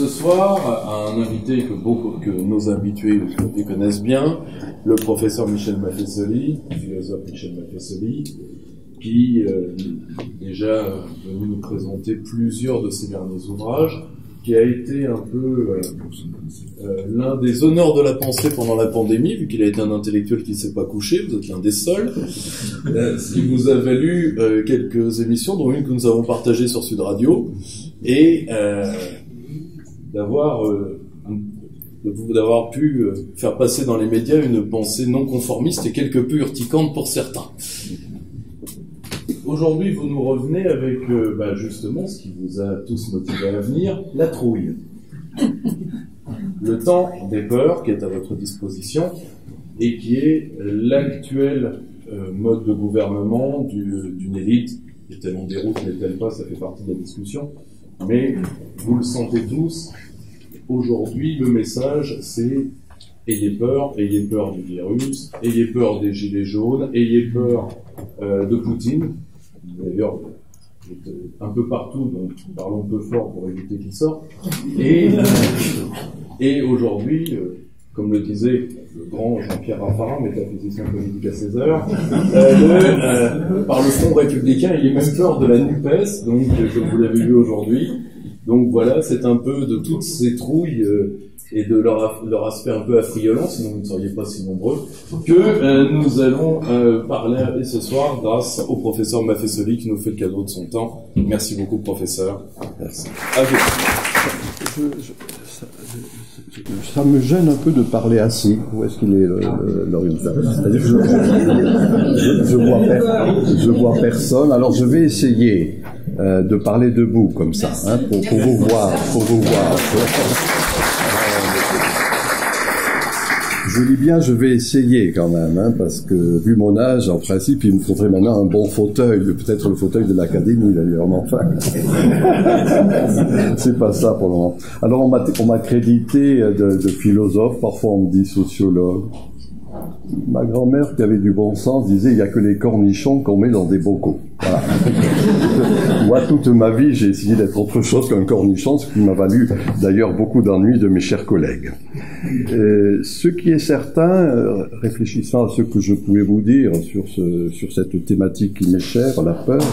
ce soir à un invité que nos habitués connaissent bien, le professeur Michel Maffesoli, le philosophe Michel Maffesoli, qui est déjà venu nous présenter plusieurs de ses derniers ouvrages, qui a été un peu l'un des honneurs de la pensée pendant la pandémie, vu qu'il a été un intellectuel qui ne s'est pas couché, vous êtes l'un des seuls, ce qui vous a valu quelques émissions, dont une que nous avons partagée sur Sud Radio, et d'avoir pu faire passer dans les médias une pensée non conformiste et quelque peu urticante pour certains. Aujourd'hui, vous nous revenez avec justement ce qui vous a tous motivés à venir, la trouille. Le temps des peurs qui est à votre disposition et qui est l'actuel mode de gouvernement d'une élite. Est-elle en déroute, n'est-elle pas, ça fait partie de la discussion. Mais vous le sentez tous, aujourd'hui, le message, c'est ayez peur du virus, ayez peur des gilets jaunes, ayez peur de Poutine. D'ailleurs, un peu partout, donc parlons un peu fort pour éviter qu'il sorte. Et aujourd'hui, comme le disait le grand Jean-Pierre Raffarin, métaphysicien politique à 16 heures, par le Front républicain, il y a même peur de la NUPES, donc comme vous l'avez vu aujourd'hui. Donc voilà, c'est un peu de toutes ces trouilles et de leur aspect un peu affriolant, sinon vous ne seriez pas si nombreux, que nous allons parler ce soir grâce au professeur Maffesoli qui nous fait le cadeau de son temps. Merci beaucoup, professeur. Merci. À vous. Ça me gêne un peu de parler assis. Où est-ce qu'il est, l'oriental? C'est-à-dire que je vois personne. Alors je vais essayer de parler debout comme ça, hein, pour vous voir. Je dis bien, je vais essayer quand même, hein, parce que vu mon âge, en principe, il me faudrait maintenant un bon fauteuil, peut-être le fauteuil de l'académie d'ailleurs, mais enfin, c'est pas ça pour le moment. Alors on m'a crédité de philosophe, parfois on me dit sociologue. Ma grand-mère, qui avait du bon sens, disait il n'y a que les cornichons qu'on met dans des bocaux. Voilà. Moi, toute ma vie, j'ai essayé d'être autre chose qu'un cornichon, ce qui m'a valu d'ailleurs beaucoup d'ennuis de mes chers collègues. Ce qui est certain, réfléchissant à ce que je pouvais vous dire sur cette thématique qui m'est chère, la peur,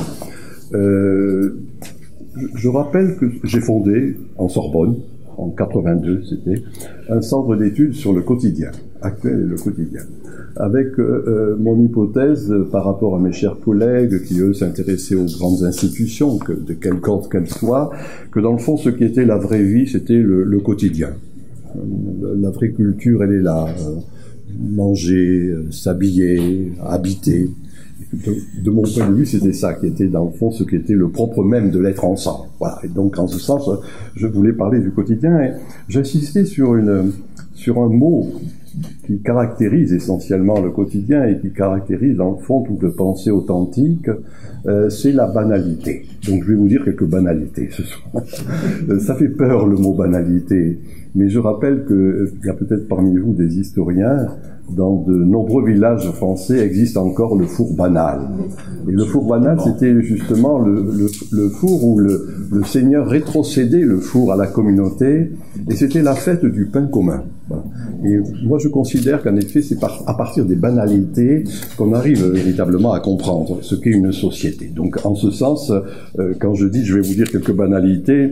je rappelle que j'ai fondé en Sorbonne, en 82, c'était un centre d'études sur le quotidien, actuel et le quotidien, avec mon hypothèse par rapport à mes chers collègues qui, eux, s'intéressaient aux grandes institutions, de quelque ordre qu'elles soient, que dans le fond, ce qui était la vraie vie, c'était le quotidien. La vraie culture, elle est là. Manger, s'habiller, habiter. De mon point de vue, c'était ça qui était, dans le fond, ce qui était le propre même de l'être ensemble. Voilà. Et donc, en ce sens, je voulais parler du quotidien et j'insistais sur un mot qui caractérise essentiellement le quotidien et qui caractérise, dans le fond, toute pensée authentique, c'est la banalité. Donc, je vais vous dire quelques banalités ce soir. Ça fait peur, le mot banalité. Mais je rappelle qu'il y a peut-être parmi vous des historiens. Dans de nombreux villages français existe encore le four banal. Et le four banal, c'était justement le four où le Seigneur rétrocédait le four à la communauté, et c'était la fête du pain commun. Voilà. Et moi, je considère qu'en effet, c'est à partir des banalités qu'on arrive véritablement à comprendre ce qu'est une société. Donc, en ce sens, quand je dis, je vais vous dire quelques banalités,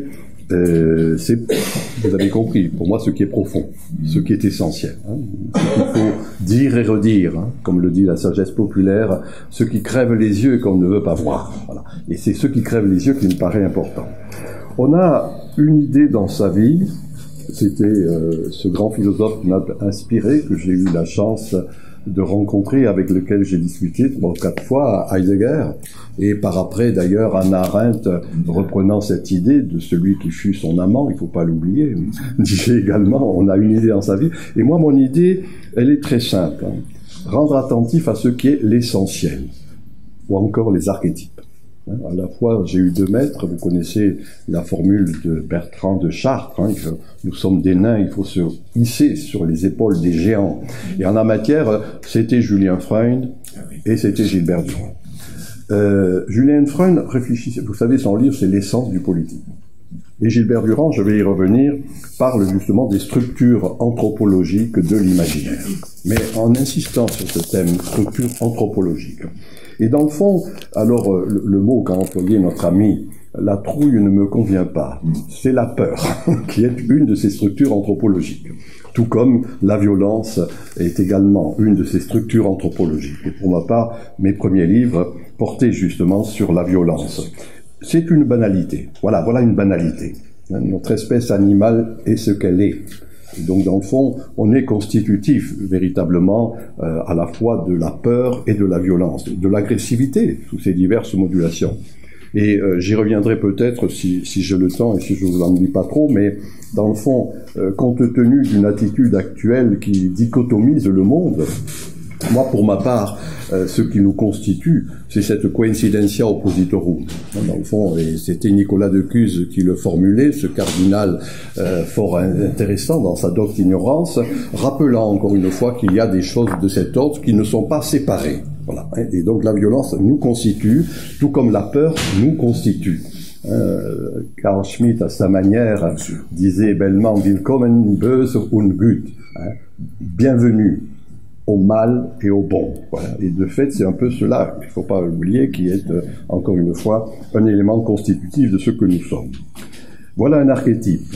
vous avez compris, pour moi, ce qui est profond, ce qui est essentiel. Hein, ce qu'il faut dire et redire, hein, comme le dit la sagesse populaire, ce qui crève les yeux et qu'on ne veut pas voir. Voilà. Et c'est ce qui crève les yeux qui me paraît important. On a une idée dans sa vie, c'était ce grand philosophe qui m'a inspiré, que j'ai eu la chance de rencontrer, avec lequel j'ai discuté 3 ou 4 fois à Heidegger, et par après d'ailleurs Hannah Arendt reprenant cette idée de celui qui fut son amant, il faut pas l'oublier, disait également, on a une idée dans sa vie, et moi mon idée, elle est très simple, hein. Rendre attentif à ce qui est l'essentiel, ou encore les archétypes. À la fois, j'ai eu 2 maîtres, vous connaissez la formule de Bertrand de Chartres, hein, que nous sommes des nains, il faut se hisser sur les épaules des géants. Et en la matière, c'était Julien Freund et c'était Gilbert Durand. Julien Freund réfléchissait, vous savez, son livre, c'est l'essence du politique. Et Gilbert Durand, je vais y revenir, parle justement des structures anthropologiques de l'imaginaire, mais en insistant sur ce thème, structure anthropologique. Et dans le fond, alors le mot qu'a employé notre ami, la trouille ne me convient pas, c'est la peur, qui est une de ces structures anthropologiques. Tout comme la violence est également une de ces structures anthropologiques. Et pour ma part, mes premiers livres portaient justement sur la violence. C'est une banalité. Voilà une banalité. Notre espèce animale est ce qu'elle est. Donc, dans le fond, on est constitutif, véritablement, à la fois de la peur et de la violence, de l'agressivité, sous ces diverses modulations. Et j'y reviendrai peut-être si j'ai le temps et si je vous ennuie pas trop, mais dans le fond, compte tenu d'une attitude actuelle qui dichotomise le monde, moi, pour ma part, ce qui nous constitue, c'est cette coincidentia oppositorum. Dans le fond, et c'était Nicolas de Cuse qui le formulait, ce cardinal fort intéressant dans sa docte ignorance, rappelant encore une fois qu'il y a des choses de cet ordre qui ne sont pas séparées. Voilà. Et donc la violence nous constitue, tout comme la peur nous constitue. Carl Schmitt, à sa manière, disait bellement « Willkommen, böse und gut », bienvenue au mal et au bon. Voilà. Et de fait, c'est un peu cela, il ne faut pas oublier, qui est, encore une fois, un élément constitutif de ce que nous sommes. Voilà un archétype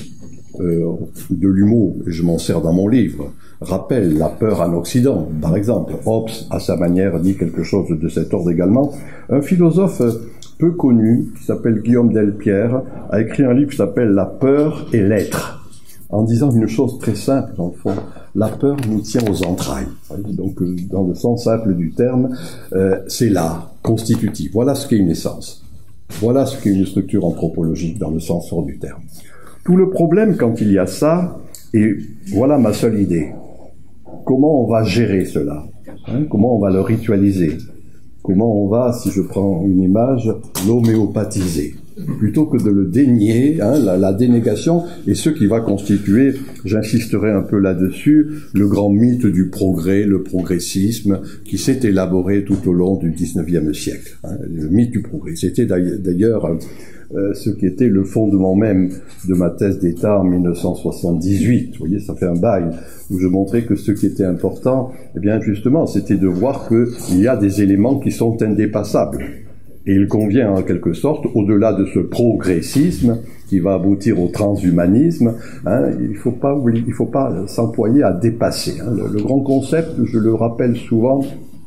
de l'humour, et je m'en sers dans mon livre, rappelle la peur en Occident, par exemple. Hobbes, à sa manière, dit quelque chose de cet ordre également. Un philosophe peu connu, qui s'appelle Guillaume Delpierre, a écrit un livre qui s'appelle « La peur et l'être », en disant une chose très simple, dans le fond. La peur nous tient aux entrailles. Donc, dans le sens simple du terme, c'est là, constitutif. Voilà ce qu'est une essence. Voilà ce qu'est une structure anthropologique dans le sens fort du terme. Tout le problème quand il y a ça, et voilà ma seule idée. Comment on va gérer cela? Comment on va le ritualiser? Comment on va, si je prends une image, l'homéopathiser? Plutôt que de le dénier, la dénégation, et ce qui va constituer, j'insisterai un peu là-dessus, le grand mythe du progrès, le progressisme, qui s'est élaboré tout au long du XIXe siècle. Le mythe du progrès. C'était d'ailleurs ce qui était le fondement même de ma thèse d'État en 1978. Vous voyez, ça fait un bail où je montrais que ce qui était important, eh bien justement, c'était de voir qu'il y a des éléments qui sont indépassables. Et il convient en quelque sorte, au-delà de ce progressisme qui va aboutir au transhumanisme, il faut pas s'employer à dépasser. Le grand concept, je le rappelle souvent,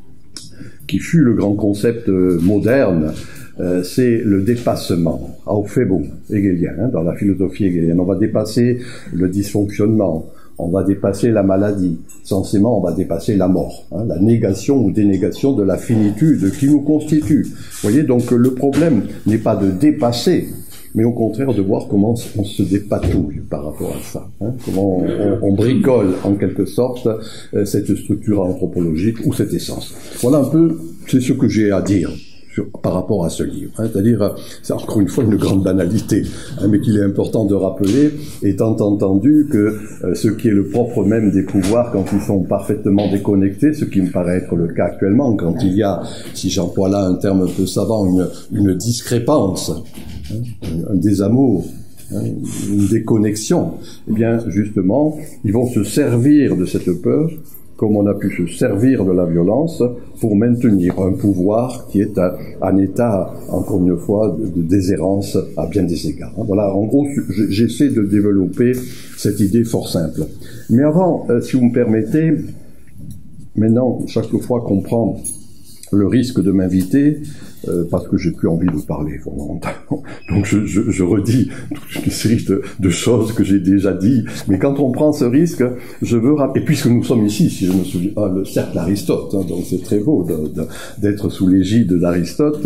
qui fut le grand concept moderne, c'est le dépassement, Aufhebung, hegelien, dans la philosophie hegelienne. On va dépasser le dysfonctionnement, on va dépasser la maladie, censément on va dépasser la mort, la négation ou dénégation de la finitude qui nous constitue. Vous voyez, donc le problème n'est pas de dépasser, mais au contraire de voir comment on se dépatouille par rapport à ça, comment on bricole en quelque sorte cette structure anthropologique ou cette essence. Voilà un peu, c'est ce que j'ai à dire par rapport à ce livre. C'est-à-dire, c'est encore une fois une grande banalité, mais qu'il est important de rappeler, étant entendu que ce qui est le propre même des pouvoirs quand ils sont parfaitement déconnectés, ce qui me paraît être le cas actuellement, quand il y a, si j'emploie là un terme un peu savant, une discrépance, un désamour, une déconnexion, eh bien, justement, ils vont se servir de cette peur, comme on a pu se servir de la violence pour maintenir un pouvoir qui est un état, encore une fois, de déshérence à bien des égards. Voilà, en gros, j'essaie de développer cette idée fort simple. Mais avant, si vous me permettez, maintenant, chaque fois qu'on prend le risque de m'inviter, parce que j'ai plus envie de parler fondamentalement. Donc je redis toute une série de choses que j'ai déjà dit, mais quand on prend ce risque, je veux rappeler, et puisque nous sommes ici, si je me souviens, le cercle Aristote, donc c'est très beau d'être sous l'égide d'Aristote,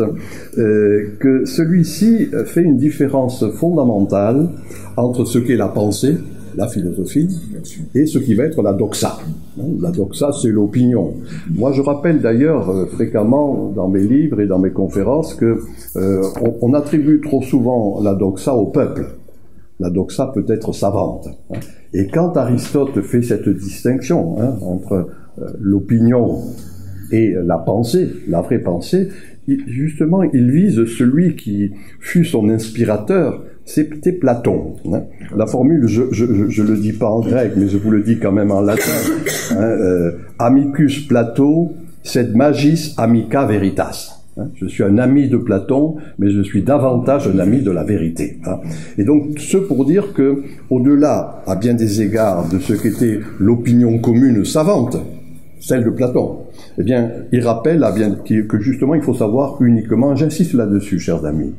que celui-ci fait une différence fondamentale entre ce qu'est la pensée, la philosophie, et ce qui va être la doxa. La doxa, c'est l'opinion. Moi, je rappelle d'ailleurs fréquemment dans mes livres et dans mes conférences que on attribue trop souvent la doxa au peuple. La doxa peut être savante. Et quand Aristote fait cette distinction entre l'opinion et la pensée, la vraie pensée, justement, il vise celui qui fut son inspirateur, c'était Platon. Hein. La formule, je le dis pas en grec, mais je vous le dis quand même en latin. Hein, amicus Plato, sed magis amica veritas. Hein, je suis un ami de Platon, mais je suis davantage un ami de la vérité. Hein. Et donc, ce pour dire que, au-delà, à bien des égards, de ce qu'était l'opinion commune savante, celle de Platon, eh bien, il rappelle que justement, il faut savoir uniquement, j'insiste là-dessus, chers amis,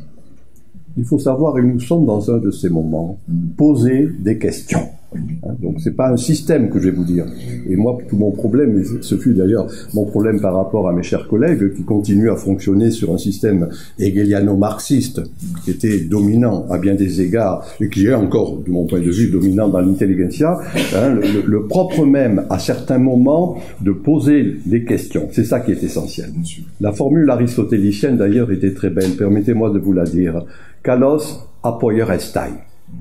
il faut savoir, et nous sommes dans un de ces moments, poser des questions. Hein, donc c'est pas un système que je vais vous dire. Et moi, tout mon problème, et ce fut d'ailleurs mon problème par rapport à mes chers collègues qui continuent à fonctionner sur un système hegeliano-marxiste qui était dominant à bien des égards et qui est encore, de mon point de vue, dominant dans l'intelligentsia, hein, le propre même à certains moments de poser des questions. C'est ça qui est essentiel. La formule aristotélicienne d'ailleurs était très belle. Permettez-moi de vous la dire. Kalos apoier estai.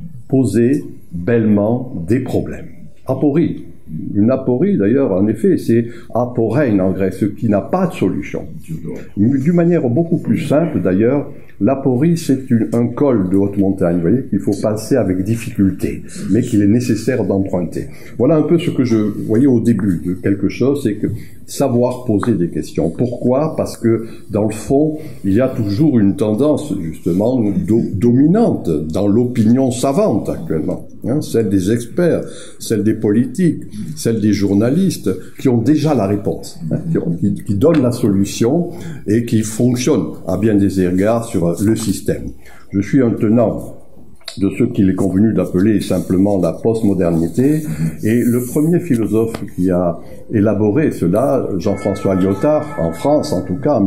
Poser bellement des problèmes. Aporie. Une aporie, d'ailleurs, en effet, c'est aporein en grec, ce qui n'a pas de solution. D'une manière beaucoup plus simple, d'ailleurs, l'aporie, c'est un col de haute montagne, vous voyez, qu'il faut passer avec difficulté, mais qu'il est nécessaire d'emprunter. Voilà un peu ce que je voyais au début de quelque chose, c'est que savoir poser des questions. Pourquoi? Parce que, dans le fond, il y a toujours une tendance, justement, dominante dans l'opinion savante actuellement. Hein, celle des experts, celle des politiques, celle des journalistes, qui ont déjà la réponse, hein, qui donnent la solution et qui fonctionnent à bien des égards sur le système. Je suis un tenant de ce qu'il est convenu d'appeler simplement la postmodernité, et le premier philosophe qui a élaboré cela, Jean-François Lyotard, en France en tout cas, en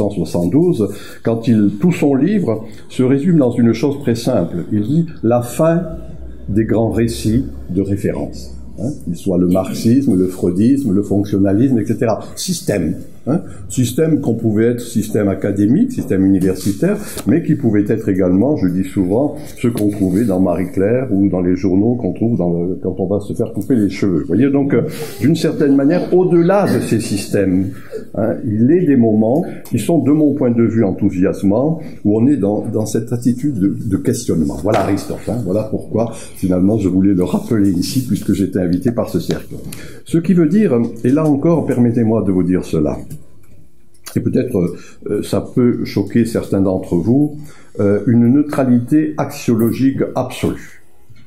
1972, quand tout son livre se résume dans une chose très simple. Il dit « la fin des grands récits de référence ». Hein, qu'il soit le marxisme, le freudisme, le fonctionnalisme, etc. Système. Hein, système qu'on pouvait être système académique, système universitaire, mais qui pouvait être également, je dis souvent, ce qu'on trouvait dans Marie-Claire ou dans les journaux qu'on trouve quand on va se faire couper les cheveux. Vous voyez, donc, d'une certaine manière, au-delà de ces systèmes, hein, il est des moments qui sont, de mon point de vue, enthousiasmants, où on est dans cette attitude de questionnement. Voilà Aristote. Hein, voilà pourquoi, finalement, je voulais le rappeler ici, puisque j'étais invité par ce cercle. Ce qui veut dire, et là encore, permettez-moi de vous dire cela, et peut-être ça peut choquer certains d'entre vous, une neutralité axiologique absolue.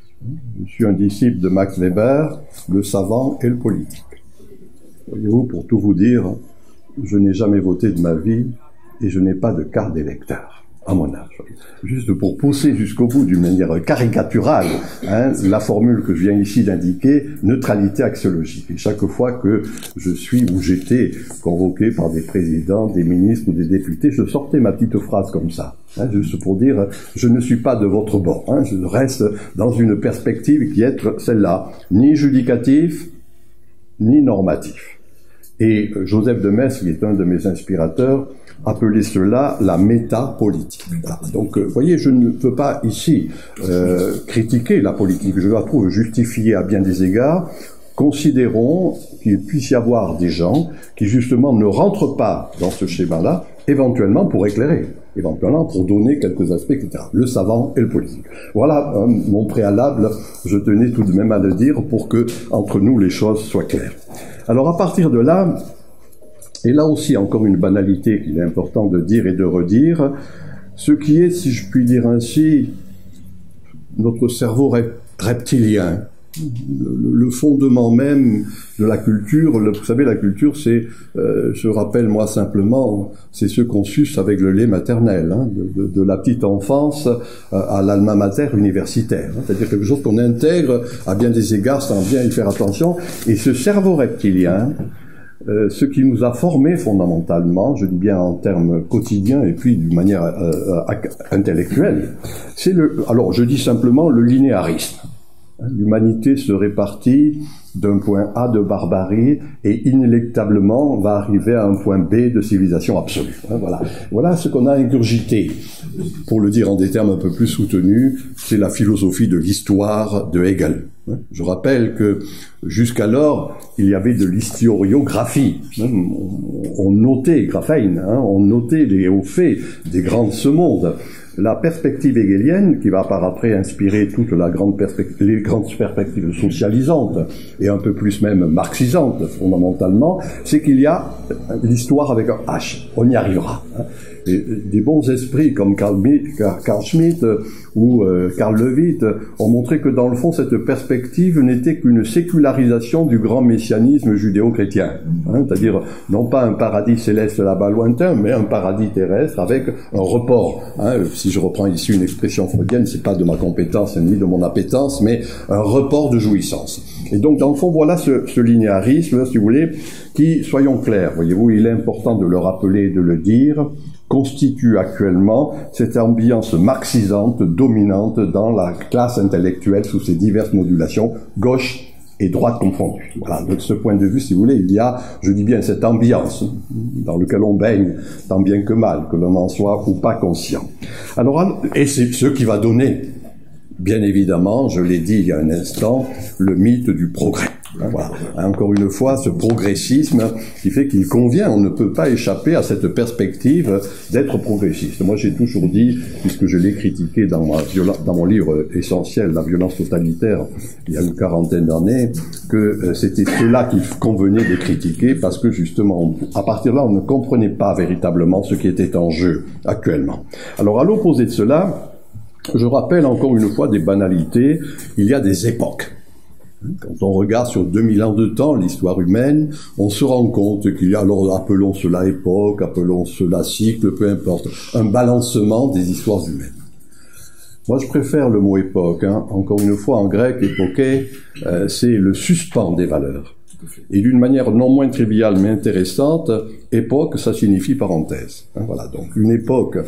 Je suis un disciple de Max Weber, le savant et le politique. Voyez-vous, pour tout vous dire, je n'ai jamais voté de ma vie et je n'ai pas de carte d'électeur à mon âge. Juste pour pousser jusqu'au bout d'une manière caricaturale, hein, la formule que je viens ici d'indiquer, neutralité axiologique. Et chaque fois que je suis ou j'étais convoqué par des présidents, des ministres ou des députés, je sortais ma petite phrase comme ça, hein, juste pour dire je ne suis pas de votre bord, hein, je reste dans une perspective qui est celle-là, ni judicatif, ni normatif. Et Joseph de Maistre, qui est un de mes inspirateurs, appelait cela la métapolitique. Donc, vous voyez, je ne peux pas ici critiquer la politique, je la trouve justifiée à bien des égards. Considérons qu'il puisse y avoir des gens qui, justement, ne rentrent pas dans ce schéma-là, éventuellement pour éclairer, éventuellement pour donner quelques aspects, etc. Le savant et le politique. Voilà mon préalable, je tenais tout de même à le dire pour que, entre nous, les choses soient claires. Alors, à partir de là, et là aussi, encore une banalité qu'il est important de dire et de redire, ce qui est, si je puis dire ainsi, notre cerveau reptilien, le fondement même de la culture. Vous savez, la culture, c'est, je rappelle moi simplement, c'est ce qu'on suce avec le lait maternel, hein, de la petite enfance à l'alma mater universitaire. Hein, c'est-à-dire quelque chose qu'on intègre à bien des égards sans bien y faire attention. Et ce cerveau reptilien, ce qui nous a formés fondamentalement, je dis bien en termes quotidiens et puis d'une manière intellectuelle, c'est alors je dis simplement le linéarisme. L'humanité se répartit d'un point A de barbarie et inéluctablement va arriver à un point B de civilisation absolue. Voilà ce qu'on a ingurgité. Pour le dire en des termes un peu plus soutenus, c'est la philosophie de l'histoire de Hegel. Je rappelle que jusqu'alors, il y avait de l'historiographie. On notait Graphein, on notait les hauts faits des grands de ce monde. La perspective hegelienne, qui va par après inspirer toutes les grandes perspectives socialisantes et un peu plus même marxisantes fondamentalement, c'est qu'il y a l'histoire avec un H. On y arrivera. Et des bons esprits comme Carl Schmitt ou Karl Levitt ont montré que dans le fond cette perspective n'était qu'une sécularisation du grand messianisme judéo-chrétien, c'est-à-dire non pas un paradis céleste là-bas lointain, mais un paradis terrestre avec un report. Si je reprends ici une expression freudienne, c'est pas de ma compétence ni de mon appétence, mais un report de jouissance. Et donc dans le fond voilà ce linéarisme, si vous voulez, qui, soyons clairs, voyez-vous, il est important de le rappeler et de le dire, constitue actuellement cette ambiance marxisante dominante dans la classe intellectuelle sous ses diverses modulations, gauche et droite confondues. Voilà, de ce point de vue, si vous voulez, il y a, je dis bien, cette ambiance dans laquelle on baigne, tant bien que mal, que l'on en soit ou pas conscient. Alors, et c'est ce qui va donner, bien évidemment, je l'ai dit il y a un instant, le mythe du progrès. Voilà. Encore une fois, ce progressisme qui fait qu'il convient, on ne peut pas échapper à cette perspective d'être progressiste. Moi, j'ai toujours dit, puisque je l'ai critiqué dans mon livre essentiel, La violence totalitaire, il y a une quarantaine d'années, que c'était cela qu'il convenait de critiquer, parce que justement, à partir de là, on ne comprenait pas véritablement ce qui était en jeu actuellement. Alors, à l'opposé de cela, je rappelle encore une fois des banalités, il y a des époques. Quand on regarde sur 2000 ans de temps l'histoire humaine, on se rend compte qu'il y a, alors appelons cela époque, appelons cela cycle, peu importe, un balancement des histoires humaines. Moi je préfère le mot époque, encore une fois en grec, époké, c'est le suspens des valeurs. Et d'une manière non moins triviale mais intéressante, époque, ça signifie parenthèse. Voilà, donc une époque,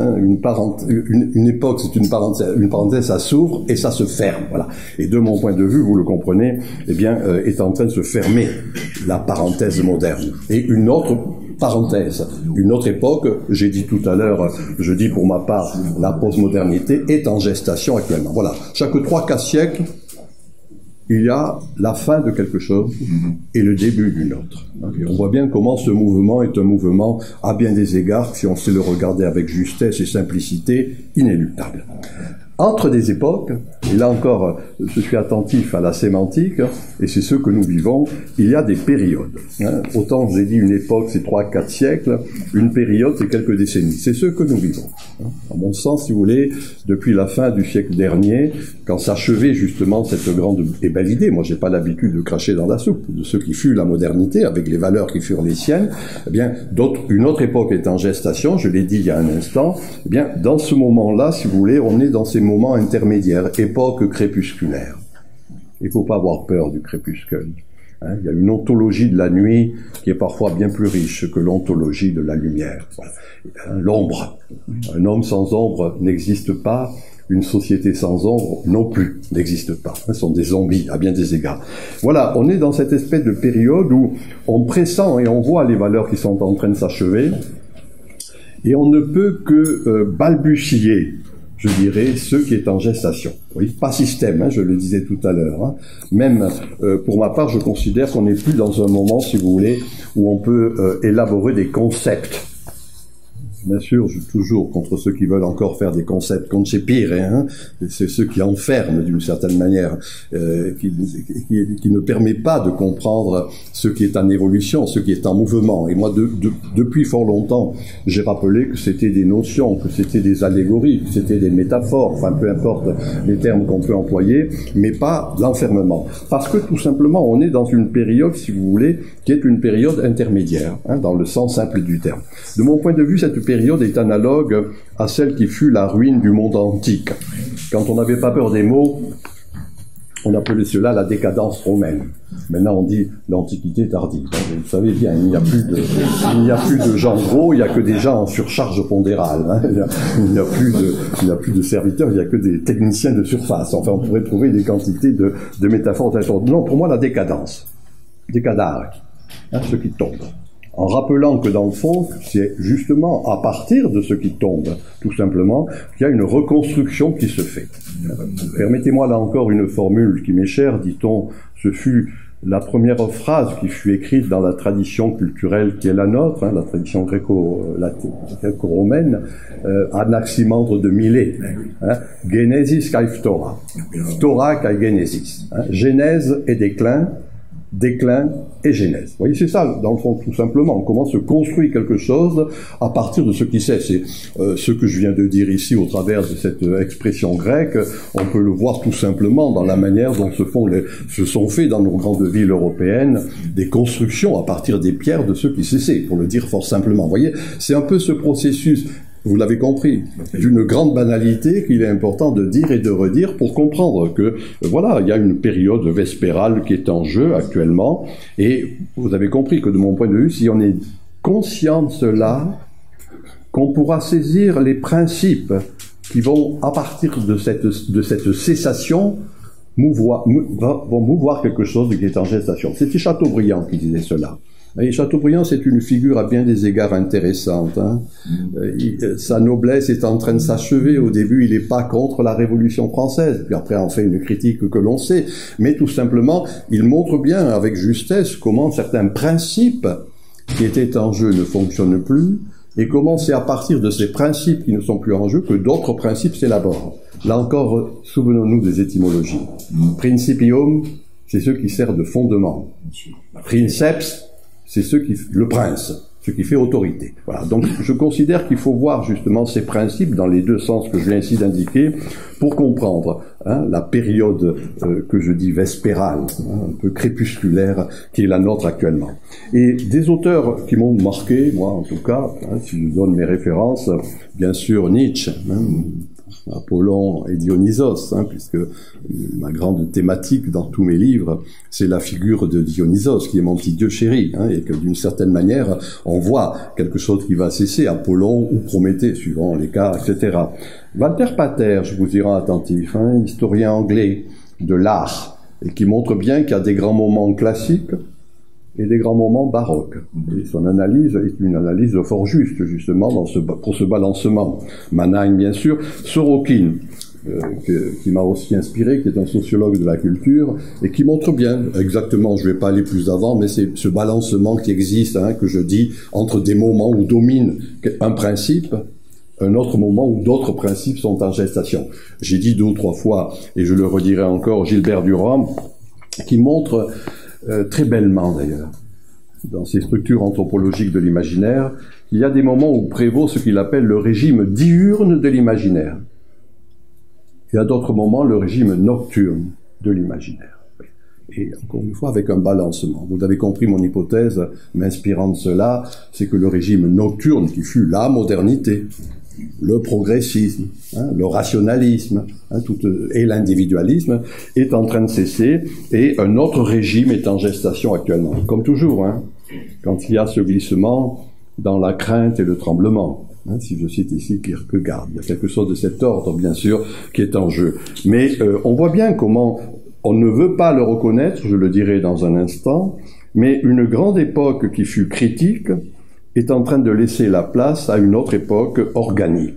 une époque, c'est une parenthèse, ça s'ouvre et ça se ferme. Voilà. Et de mon point de vue, vous le comprenez, eh bien, est en train de se fermer la parenthèse moderne. Et une autre parenthèse, une autre époque, j'ai dit tout à l'heure, je dis pour ma part, la postmodernité est en gestation actuellement. Voilà, chaque 3-4 siècles, il y a la fin de quelque chose et le début d'une autre. Et on voit bien comment ce mouvement est un mouvement, à bien des égards, si on sait le regarder avec justesse et simplicité, inéluctable. Entre des époques, et là encore, je suis attentif à la sémantique, et c'est ce que nous vivons, il y a des périodes. Autant j'ai dit une époque, c'est 3-4 siècles, une période, c'est quelques décennies. C'est ce que nous vivons. À mon sens, si vous voulez, depuis la fin du siècle dernier, quand s'achevait justement cette grande et belle idée, moi j'ai pas l'habitude de cracher dans la soupe, de ce qui fut la modernité, avec les valeurs qui furent les siennes, eh bien, une autre époque est en gestation, je l'ai dit il y a un instant, eh bien, dans ce moment-là, si vous voulez, on est dans ces moments intermédiaires, époque crépusculaire. Il ne faut pas avoir peur du crépuscule. Il y a une ontologie de la nuit qui est parfois bien plus riche que l'ontologie de la lumière. Voilà. L'ombre. Un homme sans ombre n'existe pas. Une société sans ombre non plus n'existe pas. Ce sont des zombies à bien des égards. Voilà, on est dans cette espèce de période où on pressent et on voit les valeurs qui sont en train de s'achever et on ne peut que balbutier, je dirais, ce qui est en gestation. Oui, pas système, je le disais tout à l'heure. Même, pour ma part, je considère qu'on n'est plus dans un moment, si vous voulez, où on peut élaborer des concepts. Bien sûr, je suis toujours contre ceux qui veulent encore faire des concepts concepire, c'est ceux qui enferment d'une certaine manière, qui ne permet pas de comprendre ce qui est en évolution, ce qui est en mouvement. Et moi, depuis fort longtemps, j'ai rappelé que c'était des notions, que c'était des allégories, que c'était des métaphores, enfin peu importe les termes qu'on peut employer, mais pas l'enfermement. Parce que tout simplement, on est dans une période, si vous voulez, qui est une période intermédiaire, dans le sens simple du terme. De mon point de vue, cette période est analogue à celle qui fut la ruine du monde antique. Quand on n'avait pas peur des mots, On appelait cela la décadence romaine. Maintenant, on dit l'Antiquité tardive. Vous savez bien, il n'y a plus de gens gros, il n'y a que des gens en surcharge pondérale. Hein. Il n'y a plus de serviteurs, il n'y a que des techniciens de surface. Enfin, on pourrait trouver des quantités de métaphores. Non, pour moi, la décadence. Décadare. Hein, ce qui tombe. En rappelant que dans le fond, c'est justement à partir de ce qui tombe, tout simplement, qu'il y a une reconstruction qui se fait. Permettez-moi là encore une formule qui m'est chère, dit-on, ce fut la première phrase qui fut écrite dans la tradition culturelle qui est la nôtre, hein, la tradition gréco-romaine, Anaximandre de Milet, hein, Genesis kai Phthora, Phthora kai Genesis, hein, Genèse et déclin et genèse. Vous voyez, c'est ça, dans le fond, tout simplement. Comment se construit quelque chose à partir de ce qui c'est. C'est ce que je viens de dire ici au travers de cette expression grecque. On peut le voir tout simplement dans la manière dont se sont faits dans nos grandes villes européennes des constructions à partir des pierres de ce qui c'est, pour le dire fort simplement. Vous voyez, c'est un peu ce processus. Vous l'avez compris, d'une grande banalité qu'il est important de dire et de redire pour comprendre que, voilà, il y a une période vespérale qui est en jeu actuellement, et vous avez compris que de mon point de vue, si on est conscient de cela, qu'on pourra saisir les principes qui vont, à partir de cette cessation, vont mouvoir quelque chose qui est en gestation. C'était Chateaubriand qui disait cela. Et Chateaubriand, c'est une figure à bien des égards intéressante. Hein. Sa noblesse est en train de s'achever. Au début, il n'est pas contre la Révolution française. Puis après, on fait une critique que l'on sait. Mais tout simplement, il montre bien avec justesse comment certains principes qui étaient en jeu ne fonctionnent plus et comment c'est à partir de ces principes qui ne sont plus en jeu que d'autres principes s'élaborent. Là encore, souvenons-nous des étymologies. Principium, c'est ce qui sert de fondement. Princeps, c'est le prince, ce qui fait autorité. Voilà. Donc, je considère qu'il faut voir justement ces principes dans les deux sens que je viens ici d'indiquer pour comprendre la période que je dis vespérale, un peu crépusculaire, qui est la nôtre actuellement. Et des auteurs qui m'ont marqué, moi en tout cas, si je donne mes références, bien sûr Nietzsche, Apollon et Dionysos, puisque ma grande thématique dans tous mes livres, c'est la figure de Dionysos, qui est mon petit dieu chéri, et que d'une certaine manière, on voit quelque chose qui va cesser, Apollon ou Prométhée, suivant les cas, etc. Walter Pater, je vous y rends attentif, historien anglais de l'art, et qui montre bien qu'il y a des grands moments classiques et des grands moments baroques. Et son analyse est une analyse fort juste, justement, pour ce balancement. Mannheim, bien sûr. Sorokin, qui m'a aussi inspiré, qui est un sociologue de la culture, et qui montre bien, exactement, je ne vais pas aller plus avant, mais c'est ce balancement qui existe, que je dis, entre des moments où domine un principe, un autre moment où d'autres principes sont en gestation. J'ai dit 2 ou 3 fois, et je le redirai encore, Gilbert Durand, qui montre très bellement d'ailleurs, dans ses structures anthropologiques de l'imaginaire, il y a des moments où prévaut ce qu'il appelle le régime diurne de l'imaginaire. Il y a d'autres moments le régime nocturne de l'imaginaire. Et encore une fois, avec un balancement. Vous avez compris mon hypothèse, m'inspirant de cela, c'est que le régime nocturne, qui fut la modernité, le progressisme, le rationalisme, et l'individualisme est en train de cesser, et un autre régime est en gestation actuellement. Comme toujours, quand il y a ce glissement dans la crainte et le tremblement, si je cite ici Kierkegaard, il y a quelque chose de cet ordre, bien sûr, qui est en jeu. Mais on voit bien comment on ne veut pas le reconnaître, je le dirai dans un instant, mais une grande époque qui fut critique est en train de laisser la place à une autre époque organique.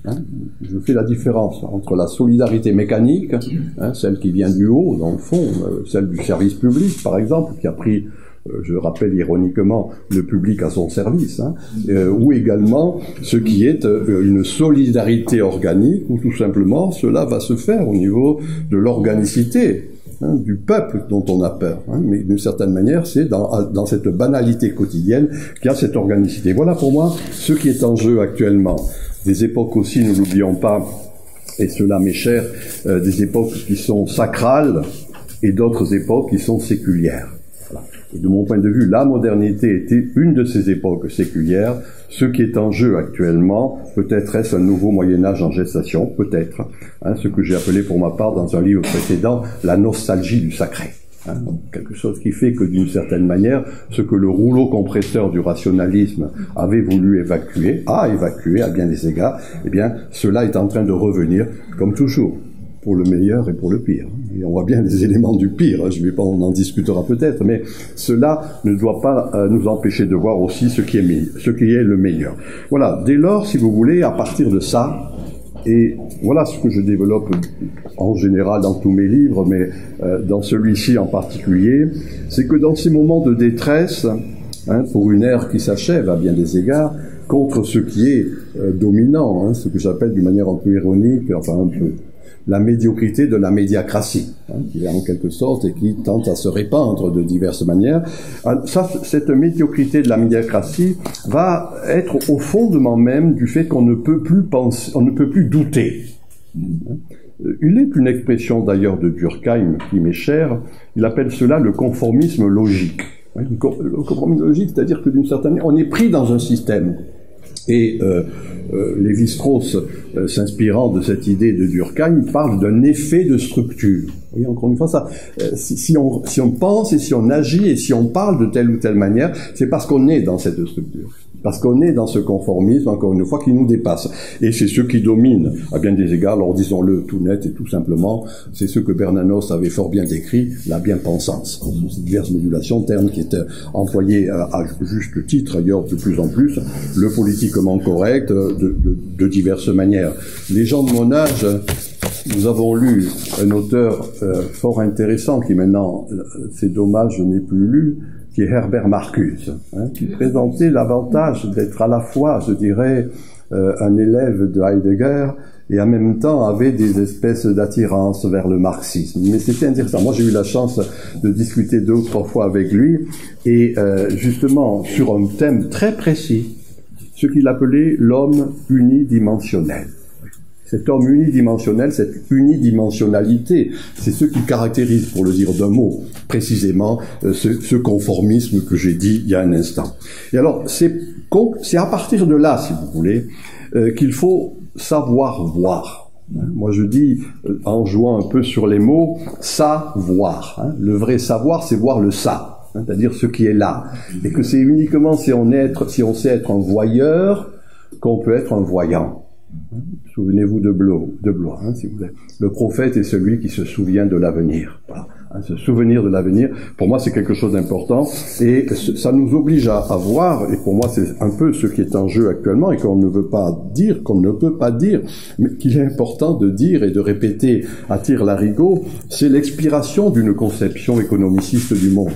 Je fais la différence entre la solidarité mécanique, celle qui vient du haut, dans le fond, celle du service public, par exemple, qui a pris, je rappelle ironiquement, le public à son service, ou également ce qui est une solidarité organique, où tout simplement cela va se faire au niveau de l'organicité, du peuple dont on a peur. Mais d'une certaine manière, c'est dans cette banalité quotidienne qu'il y a cette organicité. Voilà pour moi ce qui est en jeu actuellement. Des époques aussi, ne l'oublions pas, et cela m'est cher, des époques qui sont sacrales et d'autres époques qui sont séculières. Voilà. Et de mon point de vue, la modernité était une de ces époques séculières. Ce qui est en jeu actuellement, peut-être est-ce un nouveau Moyen-Âge en gestation, peut-être, hein, ce que j'ai appelé pour ma part dans un livre précédent, la nostalgie du sacré. Hein, quelque chose qui fait que d'une certaine manière, ce que le rouleau compresseur du rationalisme avait voulu évacuer, a évacué à bien des égards, eh bien, cela est en train de revenir, comme toujours, pour le meilleur et pour le pire. Et on voit bien les éléments du pire, je vais pas, on en discutera peut-être, mais cela ne doit pas nous empêcher de voir aussi ce qui est le meilleur. Voilà, dès lors, si vous voulez, à partir de ça, et voilà ce que je développe en général dans tous mes livres, mais dans celui-ci en particulier, c'est que dans ces moments de détresse, hein, pour une ère qui s'achève à bien des égards, contre ce qui est dominant, hein, ce que j'appelle d'une manière un peu ironique, enfin un peu la médiocrité de la médiacratie, hein, qui est en quelque sorte et qui tente à se répandre de diverses manières. Ça, cette médiocrité de la médiacratie va être au fondement même du fait qu'on ne peut plus penser, on ne peut plus douter. Il est une expression d'ailleurs de Durkheim qui m'est chère, il appelle cela le conformisme logique. Le conformisme logique, c'est-à-dire que d'une certaine manière, on est pris dans un système. Et Lévi-Strauss, s'inspirant de cette idée de Durkheim, parle d'un effet de structure. Vous voyez, encore une fois, ça, si on pense et si on agit et si on parle de telle ou telle manière, c'est parce qu'on est dans cette structure. Parce qu'on est dans ce conformisme, encore une fois, qui nous dépasse. Et c'est ce qui domine, à bien des égards, alors disons-le tout net et tout simplement, c'est ce que Bernanos avait fort bien décrit, la bien-pensance. Ces diverses modulations, termes qui étaient employés à juste titre, ailleurs de plus en plus, le politiquement correct, de diverses manières. Les gens de mon âge, nous avons lu un auteur fort intéressant, qui maintenant, c'est dommage, je n'ai plus lu, qui est Herbert Marcuse, hein, qui présentait l'avantage d'être à la fois, je dirais, un élève de Heidegger et en même temps avait des espèces d'attirance vers le marxisme. Mais c'était intéressant. Moi, j'ai eu la chance de discuter 2 ou 3 fois avec lui et justement sur un thème très précis, ce qu'il appelait l'homme unidimensionnel. Cet homme unidimensionnel, cette unidimensionnalité, c'est ce qui caractérise, pour le dire d'un mot, précisément ce conformisme que j'ai dit il y a un instant. Et alors, c'est à partir de là, si vous voulez, qu'il faut savoir voir. Moi, je dis, en jouant un peu sur les mots, savoir. Hein. Le vrai savoir, c'est voir le ça, hein, c'est-à-dire ce qui est là. Et que c'est uniquement si on sait être un voyeur qu'on peut être un voyant. Souvenez-vous de Blois, hein, si vous voulez. Le prophète est celui qui se souvient de l'avenir. Voilà. Hein, se souvenir de l'avenir, pour moi, c'est quelque chose d'important. Et ça nous oblige à voir, et pour moi, c'est un peu ce qui est en jeu actuellement, et qu'on ne veut pas dire, qu'on ne peut pas dire, mais qu'il est important de dire et de répéter à tire-larigot, c'est l'expiration d'une conception économiciste du monde,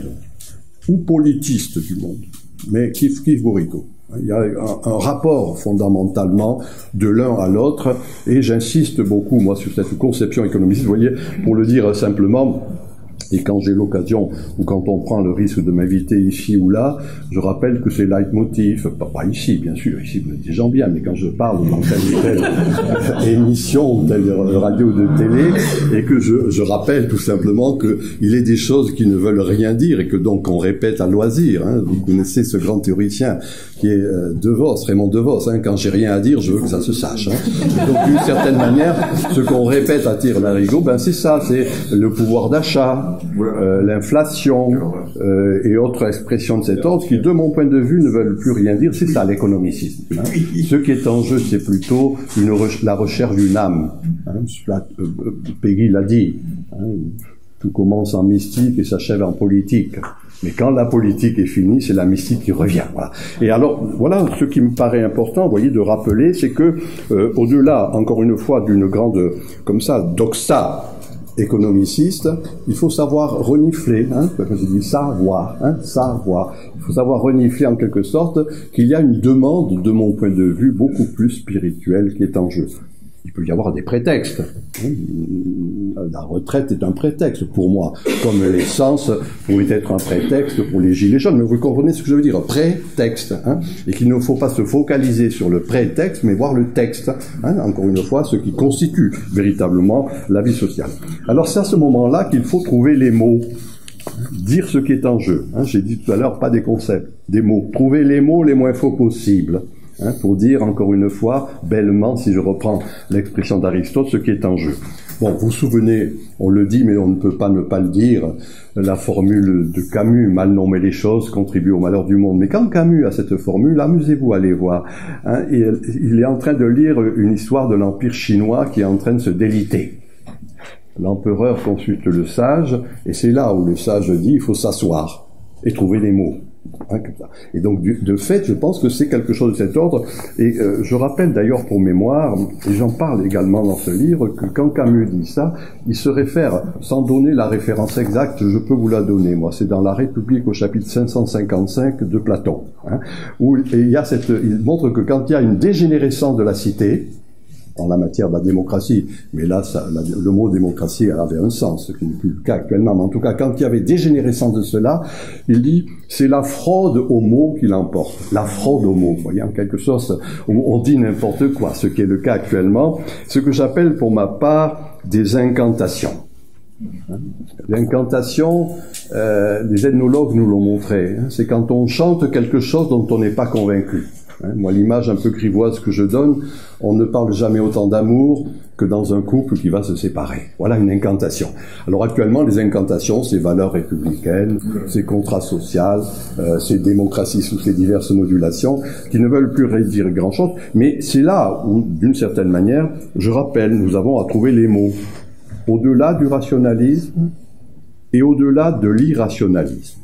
ou politiste du monde. Mais kiff bourrico. Il y a un rapport fondamentalement de l'un à l'autre, et j'insiste beaucoup, moi, sur cette conception économiste. Vous voyez, pour le dire simplement, et quand j'ai l'occasion, ou quand on prend le risque de m'inviter ici ou là, je rappelle que c'est leitmotiv, pas ici, bien sûr, ici vous êtes des gens bien, mais quand je parle dans telle ou telle émission, telle radio de télé, et que je rappelle tout simplement qu'il est des choses qui ne veulent rien dire, et que donc on répète à loisir. Hein. Vous connaissez ce grand théoricien qui est De Vos, Raymond De Vos, hein. Quand j'ai rien à dire, je veux que ça se sache. Hein. Donc d'une certaine manière, ce qu'on répète à tire-larigot, ben c'est ça, c'est le pouvoir d'achat, l'inflation et autres expressions de cet ordre qui, de mon point de vue, ne veulent plus rien dire. C'est ça l'économicisme. Hein. Ce qui est en jeu, c'est plutôt la recherche d'une âme. Hein. Peggy l'a dit. Hein. Tout commence en mystique et s'achève en politique. Mais quand la politique est finie, c'est la mystique qui revient. Voilà. Et alors, voilà ce qui me paraît important, vous voyez, de rappeler, c'est que au-delà, encore une fois, d'une grande, comme ça, doxa économiciste, il faut savoir renifler, hein, quand je dis savoir, hein, savoir. Il faut savoir renifler en quelque sorte qu'il y a une demande, de mon point de vue, beaucoup plus spirituelle qui est en jeu. Il peut y avoir des prétextes. La retraite est un prétexte pour moi, comme l'essence pourrait être un prétexte pour les gilets jaunes. Mais vous comprenez ce que je veux dire, prétexte. Hein, et qu'il ne faut pas se focaliser sur le prétexte, mais voir le texte. Hein, encore une fois, ce qui constitue véritablement la vie sociale. Alors c'est à ce moment-là qu'il faut trouver les mots Dire ce qui est en jeu. J'ai dit tout à l'heure, pas des concepts, des mots. Trouver les mots les moins faux possibles. Pour dire, encore une fois, bellement, si je reprends l'expression d'Aristote, ce qui est en jeu. Bon, vous vous souvenez, on le dit, mais on ne peut pas ne pas le dire, la formule de Camus, mal nommer les choses contribue au malheur du monde. Mais quand Camus a cette formule, amusez-vous à aller voir. Il est en train de lire une histoire de l'Empire chinois qui est en train de se déliter. L'empereur consulte le sage, et c'est là où le sage dit, il faut s'asseoir et trouver les mots. Et donc, de fait, je pense que c'est quelque chose de cet ordre. Et je rappelle d'ailleurs pour mémoire, et j'en parle également dans ce livre, que quand Camus dit ça, il se réfère, sans donner la référence exacte, je peux vous la donner, moi, c'est dans La République au chapitre 555 de Platon, où il montre que quand il y a une dégénérescence de la cité, en la matière de la démocratie, mais là, le mot démocratie avait un sens, ce qui n'est plus le cas actuellement, mais en tout cas, quand il y avait dégénérescence de cela, il dit, c'est la fraude aux mots qui l'emporte. La fraude aux mots, vous voyez, en quelque sorte, on dit n'importe quoi, ce qui est le cas actuellement, ce que j'appelle pour ma part des incantations. L'incantation, les ethnologues nous l'ont montré, c'est quand on chante quelque chose dont on n'est pas convaincu. Moi, l'image un peu grivoise que je donne, on ne parle jamais autant d'amour que dans un couple qui va se séparer. Voilà une incantation. Alors actuellement, les incantations, c'est valeurs républicaines, c'est contrat social, c'est démocratie sous ses diverses modulations, qui ne veulent plus dire grand-chose. Mais c'est là où, d'une certaine manière, je rappelle, nous avons à trouver les mots. Au-delà du rationalisme et au-delà de l'irrationalisme.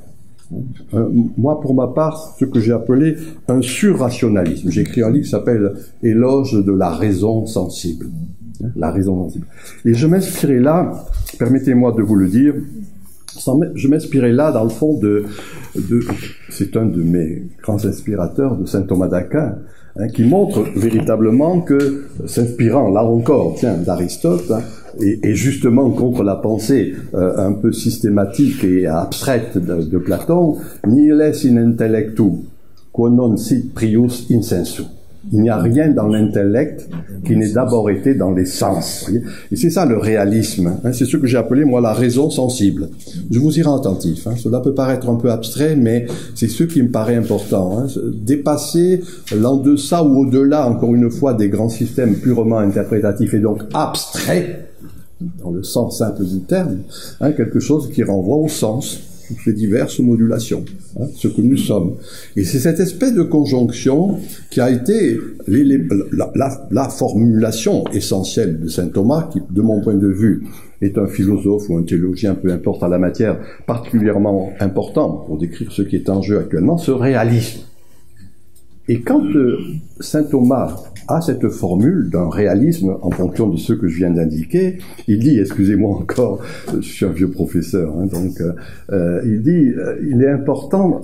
Moi, pour ma part, ce que j'ai appelé un surrationalisme. J'ai écrit un livre qui s'appelle « Éloge de la raison sensible ». La raison sensible. Et je m'inspirais là, permettez-moi de vous le dire, je m'inspirais là, dans le fond, c'est un de mes grands inspirateurs, de saint Thomas d'Aquin, qui montre véritablement que, s'inspirant, là encore, d'Aristote, et justement contre la pensée un peu systématique et abstraite de Platon, nihil est in intellectu, quo non sit prius in sensu. Il n'y a rien dans l'intellect qui n'ait d'abord été dans les sens. Voyez, et c'est ça le réalisme. C'est ce que j'ai appelé, moi, la raison sensible. Je vous y rends attentif. Cela peut paraître un peu abstrait, mais c'est ce qui me paraît important. Dépasser l'en-deçà ou au-delà, encore une fois, des grands systèmes purement interprétatifs et donc abstraits, dans le sens simple du terme, quelque chose qui renvoie au sens, toutes les diverses modulations, ce que nous sommes. Et c'est cette espèce de conjonction qui a été la formulation essentielle de saint Thomas, qui, de mon point de vue, est un philosophe ou un théologien, peu importe à la matière, particulièrement important pour décrire ce qui est en jeu actuellement, ce réalisme. Et quand saint Thomas a cette formule d'un réalisme en fonction de ce que je viens d'indiquer, il dit, excusez-moi encore, je suis un vieux professeur, il dit, il est important,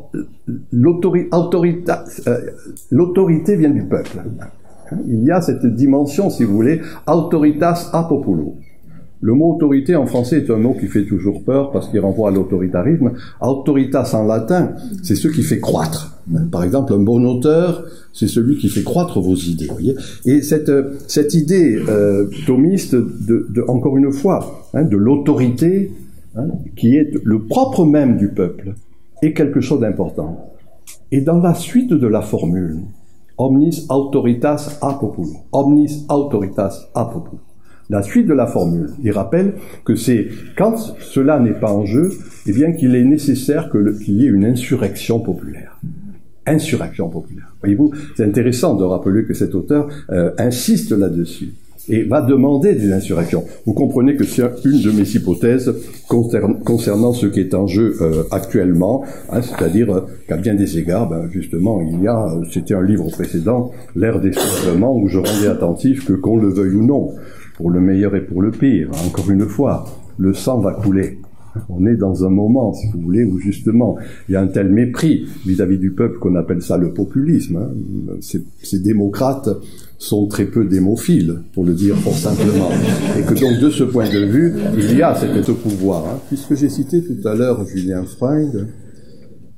l'autorité vient du peuple. Il y a cette dimension, si vous voulez, autoritas a populo. Le mot autorité en français est un mot qui fait toujours peur parce qu'il renvoie à l'autoritarisme. Autoritas en latin, c'est ce qui fait croître. Par exemple, un bon auteur, c'est celui qui fait croître vos idées. Voyez. Et cette idée thomiste, encore une fois, de l'autorité, qui est le propre même du peuple, est quelque chose d'important. Et dans la suite de la formule, omnis autoritas a populo, omnis autoritas a populo. La suite de la formule, il rappelle que c'est quand cela n'est pas en jeu, eh bien qu'il est nécessaire qu'il y ait une insurrection populaire. Insurrection populaire. Voyez-vous, c'est intéressant de rappeler que cet auteur insiste là-dessus et va demander des insurrections. Vous comprenez que c'est une de mes hypothèses concernant ce qui est en jeu actuellement, c'est-à-dire qu'à bien des égards, justement, c'était un livre précédent, l'ère des soufflements, où je rendais attentif que qu'on le veuille ou non, pour le meilleur et pour le pire, encore une fois, le sang va couler. On est dans un moment, si vous voulez, où justement, il y a un tel mépris vis-à-vis du peuple qu'on appelle ça le populisme. Ces démocrates sont très peu démophiles, pour le dire fort simplement. Et que donc, de ce point de vue, il y a cet pouvoir. Puisque j'ai cité tout à l'heure Julien Freund,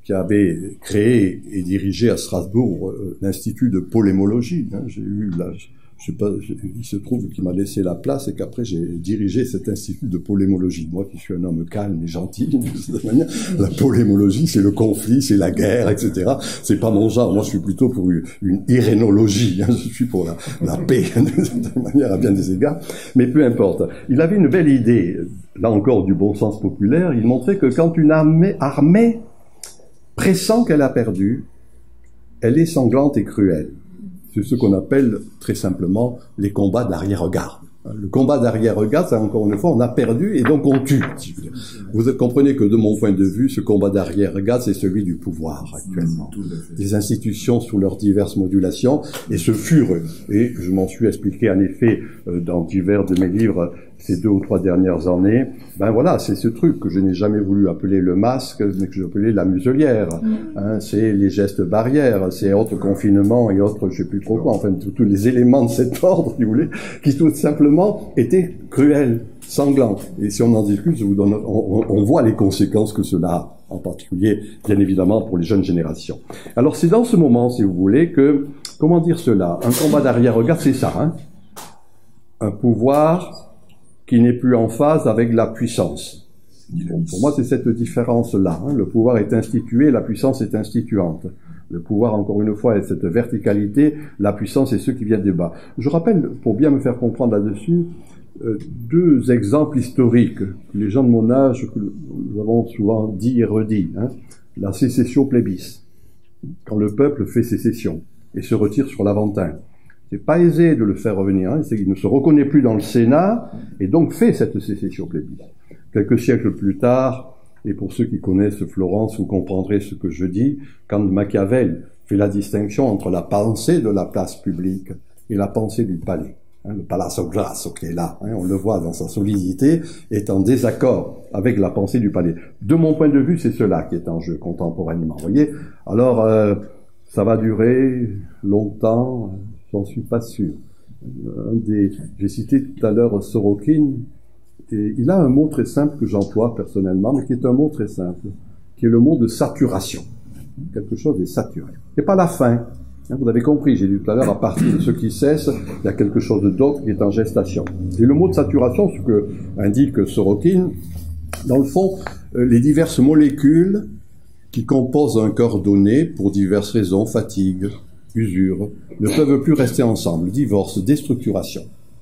qui avait créé et dirigé à Strasbourg l'Institut de polémologie. J'ai eu là, je sais pas, il se trouve qu'il m'a laissé la place et qu'après j'ai dirigé cet institut de polémologie. Moi qui suis un homme calme et gentil, de cette manière, la polémologie c'est le conflit, c'est la guerre, etc. C'est pas mon genre. Moi je suis plutôt pour une irénologie. Je suis pour la paix, de cette manière, à bien des égards. Mais peu importe. Il avait une belle idée, là encore du bon sens populaire. Il montrait que quand une armée pressent qu'elle a perdu, elle est sanglante et cruelle. C'est ce qu'on appelle très simplement les combats d'arrière-garde. Le combat d'arrière-garde, c'est encore une fois, on a perdu et donc on tue. Vous comprenez que de mon point de vue, ce combat d'arrière-garde, c'est celui du pouvoir actuellement. Des institutions sous leurs diverses modulations, et ce furent, et je m'en suis expliqué en effet dans divers de mes livres ces 2 ou 3 dernières années, ben voilà, c'est ce truc que je n'ai jamais voulu appeler le masque, mais que j'appelais la muselière. C'est les gestes barrières, c'est autres confinements et autres, je sais plus trop quoi, enfin tous les éléments de cet ordre, si vous voulez, qui tout simplement étaient cruels, sanglants. Et si on en discute, je vous donne, on voit les conséquences que cela a, en particulier, bien évidemment, pour les jeunes générations. Alors c'est dans ce moment, si vous voulez, que, comment dire cela, un combat d'arrière-garde, c'est ça, hein, un pouvoir qui n'est plus en phase avec la puissance. Bon, pour moi, c'est cette différence-là. Le pouvoir est institué, la puissance est instituante. Le pouvoir, encore une fois, est cette verticalité, la puissance est ceux qui viennent des bas. Je rappelle, pour bien me faire comprendre là-dessus, 2 exemples historiques que les gens de mon âge, que nous avons souvent dit et redit. La sécession plébis, quand le peuple fait sécession et se retire sur l'Aventin. C'est pas aisé de le faire revenir, il ne se reconnaît plus dans le Sénat, et donc fait cette sécession plébis. Quelques siècles plus tard, et pour ceux qui connaissent Florence, vous comprendrez ce que je dis, quand Machiavel fait la distinction entre la pensée de la place publique et la pensée du palais. Le Palazzo Grasso qui est là, on le voit dans sa solidité, est en désaccord avec la pensée du palais. De mon point de vue, c'est cela qui est en jeu contemporainement. Vous voyez ? Alors, ça va durer longtemps. J'en suis pas sûr. J'ai cité tout à l'heure Sorokin, et il a un mot très simple que j'emploie personnellement, mais qui est un mot très simple, qui est le mot de saturation. Quelque chose est saturé. C'est pas la fin. Vous avez compris, j'ai dit tout à l'heure, à partir de ce qui cesse, il y a quelque chose d'autre qui est en gestation. Et le mot de saturation, ce que indique Sorokin, dans le fond, les diverses molécules qui composent un corps donné, pour diverses raisons, fatigue, usure, ne peuvent plus rester ensemble, divorce, déstructuration.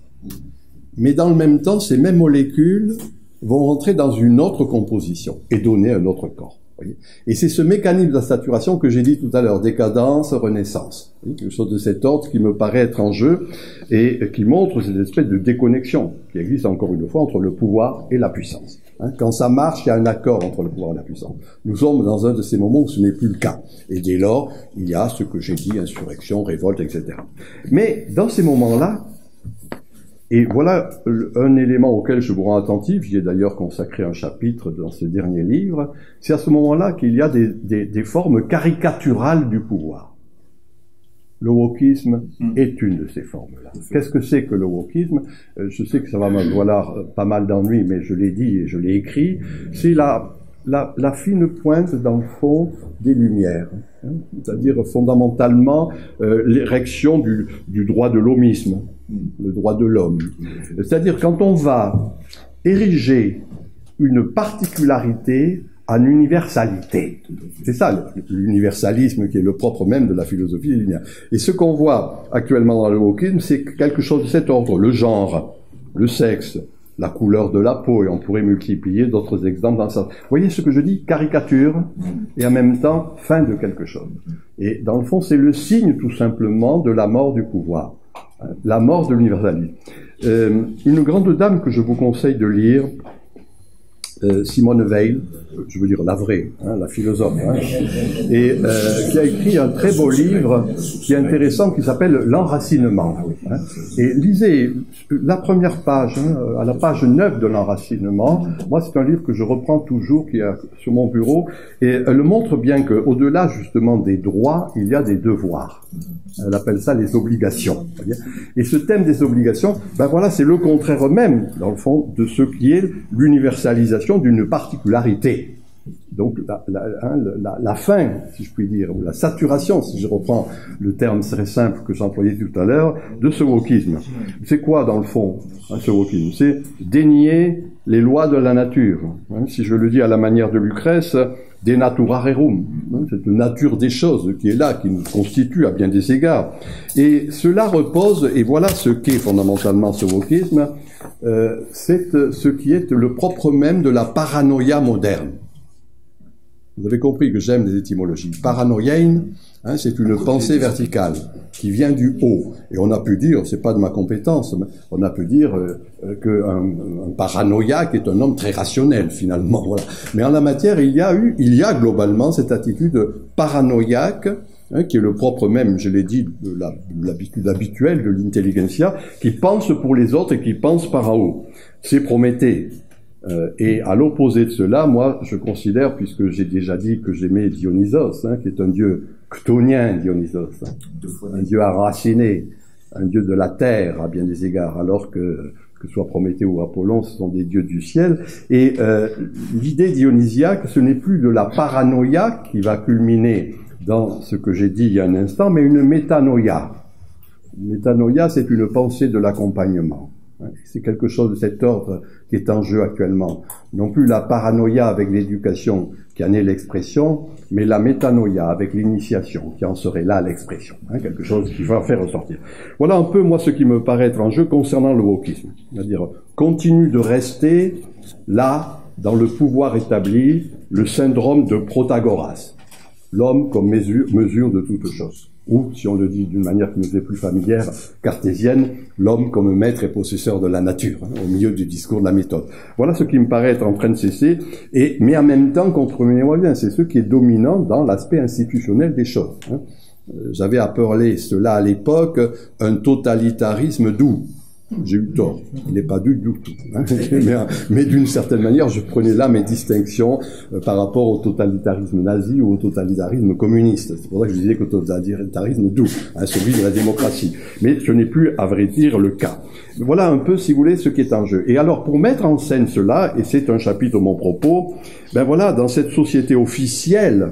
Mais dans le même temps, ces mêmes molécules vont rentrer dans une autre composition et donner un autre corps. Voyez. Et c'est ce mécanisme de la saturation que j'ai dit tout à l'heure, décadence, renaissance. Voyez, quelque chose de cet ordre qui me paraît être en jeu et qui montre cette espèce de déconnexion qui existe encore une fois entre le pouvoir et la puissance. Quand ça marche, il y a un accord entre le pouvoir et la puissance. Nous sommes dans un de ces moments où ce n'est plus le cas. Et dès lors, il y a ce que j'ai dit, insurrection, révolte, etc. Mais dans ces moments-là, et voilà un élément auquel je vous rends attentif, j'y ai d'ailleurs consacré un chapitre dans ce dernier livre, c'est à ce moment-là qu'il y a des formes caricaturales du pouvoir. Le wokisme est une de ces formes-là. Qu'est-ce que c'est que le wokisme ? Je sais que ça va me valoir pas mal d'ennuis, mais je l'ai dit et je l'ai écrit. C'est la fine pointe, dans le fond, des Lumières. C'est-à-dire, fondamentalement, l'érection du droit de l'homisme, le droit de l'homme. C'est-à-dire, quand on va ériger une particularité en universalité. C'est ça, l'universalisme qui est le propre même de la philosophie des Lumières. Et ce qu'on voit actuellement dans le wokisme, c'est quelque chose de cet ordre. Le genre, le sexe, la couleur de la peau, et on pourrait multiplier d'autres exemples dans ça. Vous voyez ce que je dis? Caricature, et en même temps, fin de quelque chose. Et dans le fond, c'est le signe, tout simplement, de la mort du pouvoir. La mort de l'universalisme. Une grande dame que je vous conseille de lire, Simone Weil, je veux dire la vraie, la philosophe, et qui a écrit un très beau livre qui est intéressant, qui s'appelle L'enracinement. Et lisez la première page, à la page 9 de L'enracinement. Moi, c'est un livre que je reprends toujours, qui est sur mon bureau, et elle montre bien qu'au-delà justement des droits, il y a des devoirs. Elle appelle ça les obligations. Et ce thème des obligations, ben voilà, c'est le contraire même, dans le fond, de ce qui est l'universalisation d'une particularité. donc la fin, si je puis dire, ou la saturation, si je reprends le terme très simple que j'employais tout à l'heure, de ce wokisme. C'est quoi, dans le fond, ce wokisme? C'est dénier les lois de la nature. Si je le dis à la manière de Lucrèce, de natura rerum, cette nature des choses qui est là, qui nous constitue à bien des égards. Et cela repose, et voilà ce qu'est fondamentalement ce wokisme, c'est ce qui est le propre même de la paranoïa moderne. Vous avez compris que j'aime les étymologies. Paranoïen, c'est une pensée verticale qui vient du haut. Et on a pu dire, c'est pas de ma compétence, mais on a pu dire qu'un paranoïaque est un homme très rationnel finalement. Voilà. Mais en la matière, il y a globalement cette attitude paranoïaque, qui est le propre même, je l'ai dit, de l'habitude habituelle de l'intelligentsia, qui pense pour les autres et qui pense par en haut. C'est Prométhée. Et à l'opposé de cela, moi, je considère, puisque j'ai déjà dit que j'aimais Dionysos, qui est un dieu chtonien, Dionysos, un dieu enraciné, un dieu de la terre à bien des égards, alors que ce soit Prométhée ou Apollon, ce sont des dieux du ciel. Et l'idée dionysiaque, ce n'est plus de la paranoïa qui va culminer dans ce que j'ai dit il y a un instant, mais une métanoïa. Une métanoïa, c'est une pensée de l'accompagnement. C'est quelque chose de cet ordre qui est en jeu actuellement. Non plus la paranoïa avec l'éducation qui en est l'expression, mais la métanoïa avec l'initiation qui en serait là l'expression. Quelque chose qu'il va faire ressortir. Voilà un peu, moi, ce qui me paraît être en jeu concernant le wokisme. C'est-à-dire, continue de rester là, dans le pouvoir établi, le syndrome de Protagoras. L'homme comme mesure de toute chose. Ou, si on le dit d'une manière qui nous est plus familière, cartésienne, l'homme comme maître et possesseur de la nature, au milieu du discours de la méthode. Voilà ce qui me paraît être en train de cesser, mais en même temps, comprenez-moi bien, c'est ce qui est dominant dans l'aspect institutionnel des choses. J'avais appelé cela à l'époque un totalitarisme doux. J'ai eu tort. Il n'est pas du tout. Mais d'une certaine manière, je prenais là mes distinctions par rapport au totalitarisme nazi ou au totalitarisme communiste. C'est pour ça que je disais que le totalitarisme doux, celui de la démocratie. Mais ce n'est plus, à vrai dire, le cas. Voilà un peu, si vous voulez, ce qui est en jeu. Et alors, pour mettre en scène cela, et c'est un chapitre de mon propos, voilà, dans cette société officielle,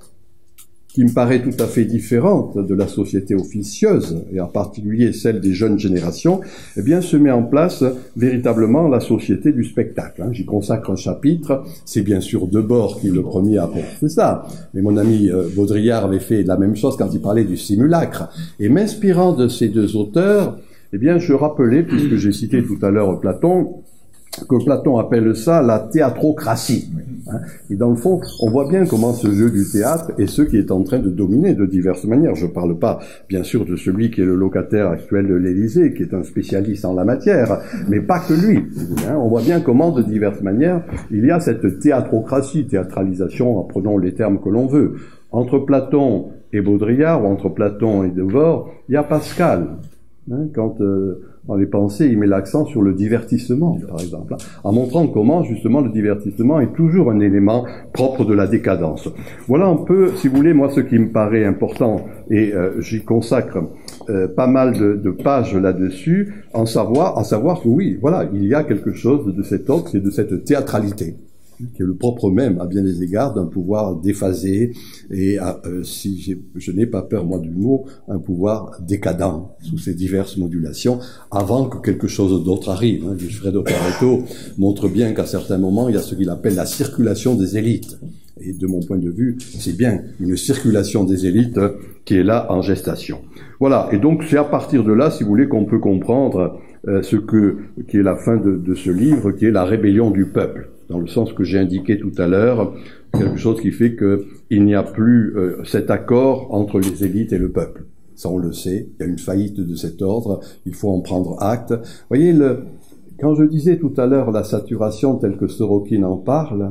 qui me paraît tout à fait différente de la société officieuse, et en particulier celle des jeunes générations, eh bien, se met en place véritablement la société du spectacle. J'y consacre un chapitre, c'est bien sûr Debord qui est le premier à apporter ça, mais mon ami Baudrillard avait fait la même chose quand il parlait du simulacre. Et m'inspirant de ces deux auteurs, eh bien, je rappelais, puisque j'ai cité tout à l'heure Platon, que Platon appelle ça la théatrocratie. Et dans le fond, on voit bien comment ce jeu du théâtre est ce qui est en train de dominer de diverses manières. Je ne parle pas, bien sûr, de celui qui est le locataire actuel de l'Élysée, qui est un spécialiste en la matière, mais pas que lui. On voit bien comment, de diverses manières, il y a cette théatrocratie, théâtralisation, prenons les termes que l'on veut. Entre Platon et Baudrillard, ou entre Platon et Debord, il y a Pascal. Quand dans les pensées, il met l'accent sur le divertissement, par exemple, en montrant comment, justement, le divertissement est toujours un élément propre de la décadence. Voilà un peu, si vous voulez, moi, ce qui me paraît important, et j'y consacre pas mal de pages là-dessus, en savoir que oui, voilà, il y a quelque chose de cet ordre, c'est de cette théâtralité, qui est le propre même, à bien des égards, d'un pouvoir déphasé, et si je n'ai pas peur, moi, du mot, un pouvoir décadent, sous ses diverses modulations, avant que quelque chose d'autre arrive. Vilfredo Pareto montre bien qu'à certains moments, il y a ce qu'il appelle la circulation des élites. Et de mon point de vue, c'est bien une circulation des élites qui est là en gestation. Voilà, et donc c'est à partir de là, si vous voulez, qu'on peut comprendre qui est la fin de ce livre, qui est la rébellion du peuple, dans le sens que j'ai indiqué tout à l'heure, quelque chose qui fait qu'il n'y a plus cet accord entre les élites et le peuple. Ça, on le sait, il y a une faillite de cet ordre, il faut en prendre acte. Vous voyez, quand je disais tout à l'heure la saturation telle que Sorokin en parle,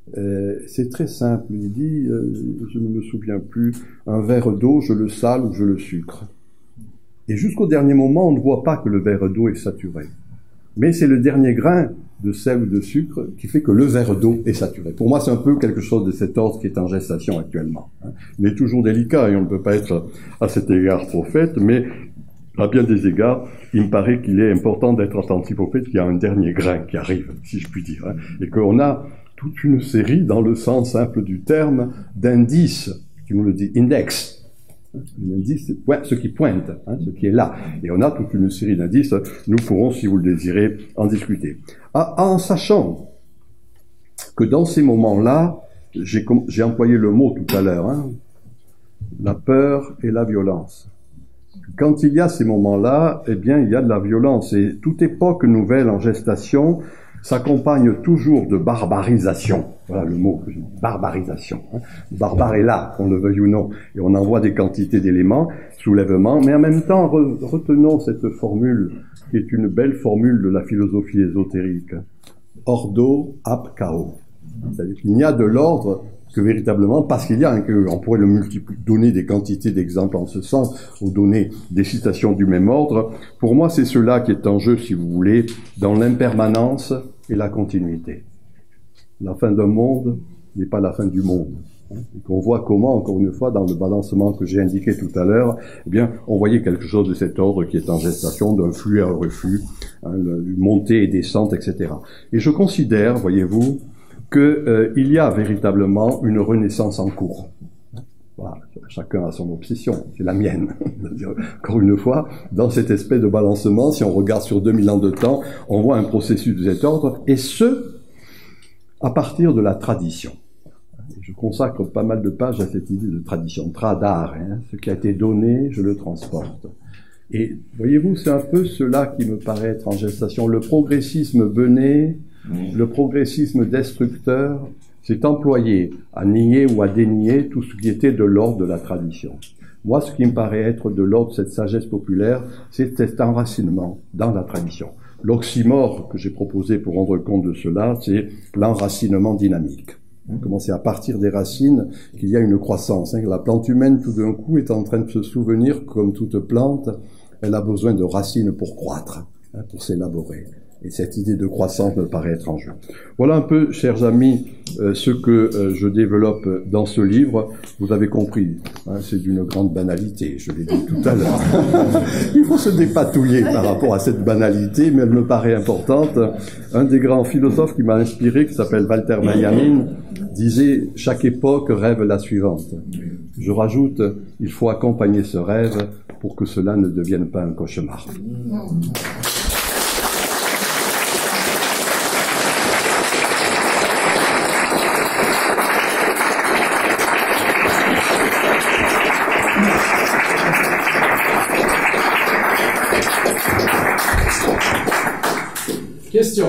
c'est très simple. Il dit, je ne me souviens plus, un verre d'eau, je le sale ou je le sucre. Et jusqu'au dernier moment, on ne voit pas que le verre d'eau est saturé. Mais c'est le dernier grain de sel ou de sucre qui fait que le verre d'eau est saturé. Pour moi, c'est un peu quelque chose de cet ordre qui est en gestation actuellement. Il est toujours délicat et on ne peut pas être à cet égard prophète, mais à bien des égards, il me paraît qu'il est important d'être attentif au fait qu'il y a un dernier grain qui arrive, si je puis dire, et qu'on a toute une série, dans le sens simple du terme, d'indices, qui nous le dit index. L'indice, c'est ce qui pointe, hein, ce qui est là. Et on a toute une série d'indices, nous pourrons, si vous le désirez, en discuter. En sachant que dans ces moments-là, j'ai employé le mot tout à l'heure, hein, la peur et la violence. Quand il y a ces moments-là, eh bien, il y a de la violence. Et toute époque nouvelle en gestation s'accompagne toujours de barbarisation. Voilà le mot que je dis, barbarisation. Hein. Barbare est là, qu'on le veuille ou non. Et on envoie des quantités d'éléments, soulèvements, mais en même temps, retenons cette formule, qui est une belle formule de la philosophie ésotérique. Ordo ap chaos. C'est-à-dire qu'il n'y a de l'ordre que véritablement, parce qu'il y a, on pourrait le multiplier, donner des quantités d'exemples en ce sens, ou donner des citations du même ordre. Pour moi, c'est cela qui est en jeu, si vous voulez, dans l'impermanence et la continuité. La fin d'un monde n'est pas la fin du monde. Et qu'on voit comment, encore une fois, dans le balancement que j'ai indiqué tout à l'heure, eh bien, on voyait quelque chose de cet ordre qui est en gestation, d'un flux à un reflux, hein, une montée et descente, etc. Et je considère, voyez-vous, qu'il y a véritablement une renaissance en cours. Voilà, chacun a son obsession, c'est la mienne. Encore une fois, dans cette espèce de balancement, si on regarde sur 2000 ans de temps, on voit un processus de cet ordre, et ce, à partir de la tradition. Je consacre pas mal de pages à cette idée de tradition, tradar, hein, ce qui a été donné, je le transporte. Et voyez-vous, c'est un peu cela qui me paraît être en gestation. Le progressisme bené, le progressisme destructeur, s'est employé à nier ou à dénier tout ce qui était de l'ordre de la tradition. Moi, ce qui me paraît être de l'ordre de cette sagesse populaire, c'est cet enracinement dans la tradition. L'oxymore que j'ai proposé pour rendre compte de cela, c'est l'enracinement dynamique. Comment c'est à partir des racines qu'il y a une croissance. La plante humaine, tout d'un coup, est en train de se souvenir, comme toute plante, elle a besoin de racines pour croître, pour s'élaborer. Et cette idée de croissance me paraît être en jeu. Voilà un peu, chers amis, ce que je développe dans ce livre. Vous avez compris, hein, c'est d'une grande banalité, je l'ai dit tout à l'heure. Il faut se dépatouiller par rapport à cette banalité, mais elle me paraît importante. Un des grands philosophes qui m'a inspiré, qui s'appelle Walter Benjamin, disait « Chaque époque rêve la suivante ». Je rajoute « Il faut accompagner ce rêve pour que cela ne devienne pas un cauchemar ». Question.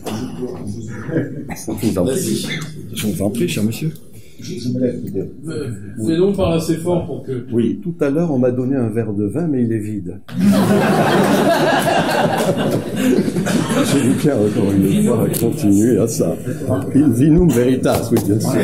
Je vous en prie, cher monsieur. Je me lève peut-être. Fais donc par assez fort pour que... Oui, tout à l'heure, on m'a donné un verre de vin, mais il est vide. Je vous tiens encore une fois à continuer à ça. Il vinum veritas, oui, bien sûr.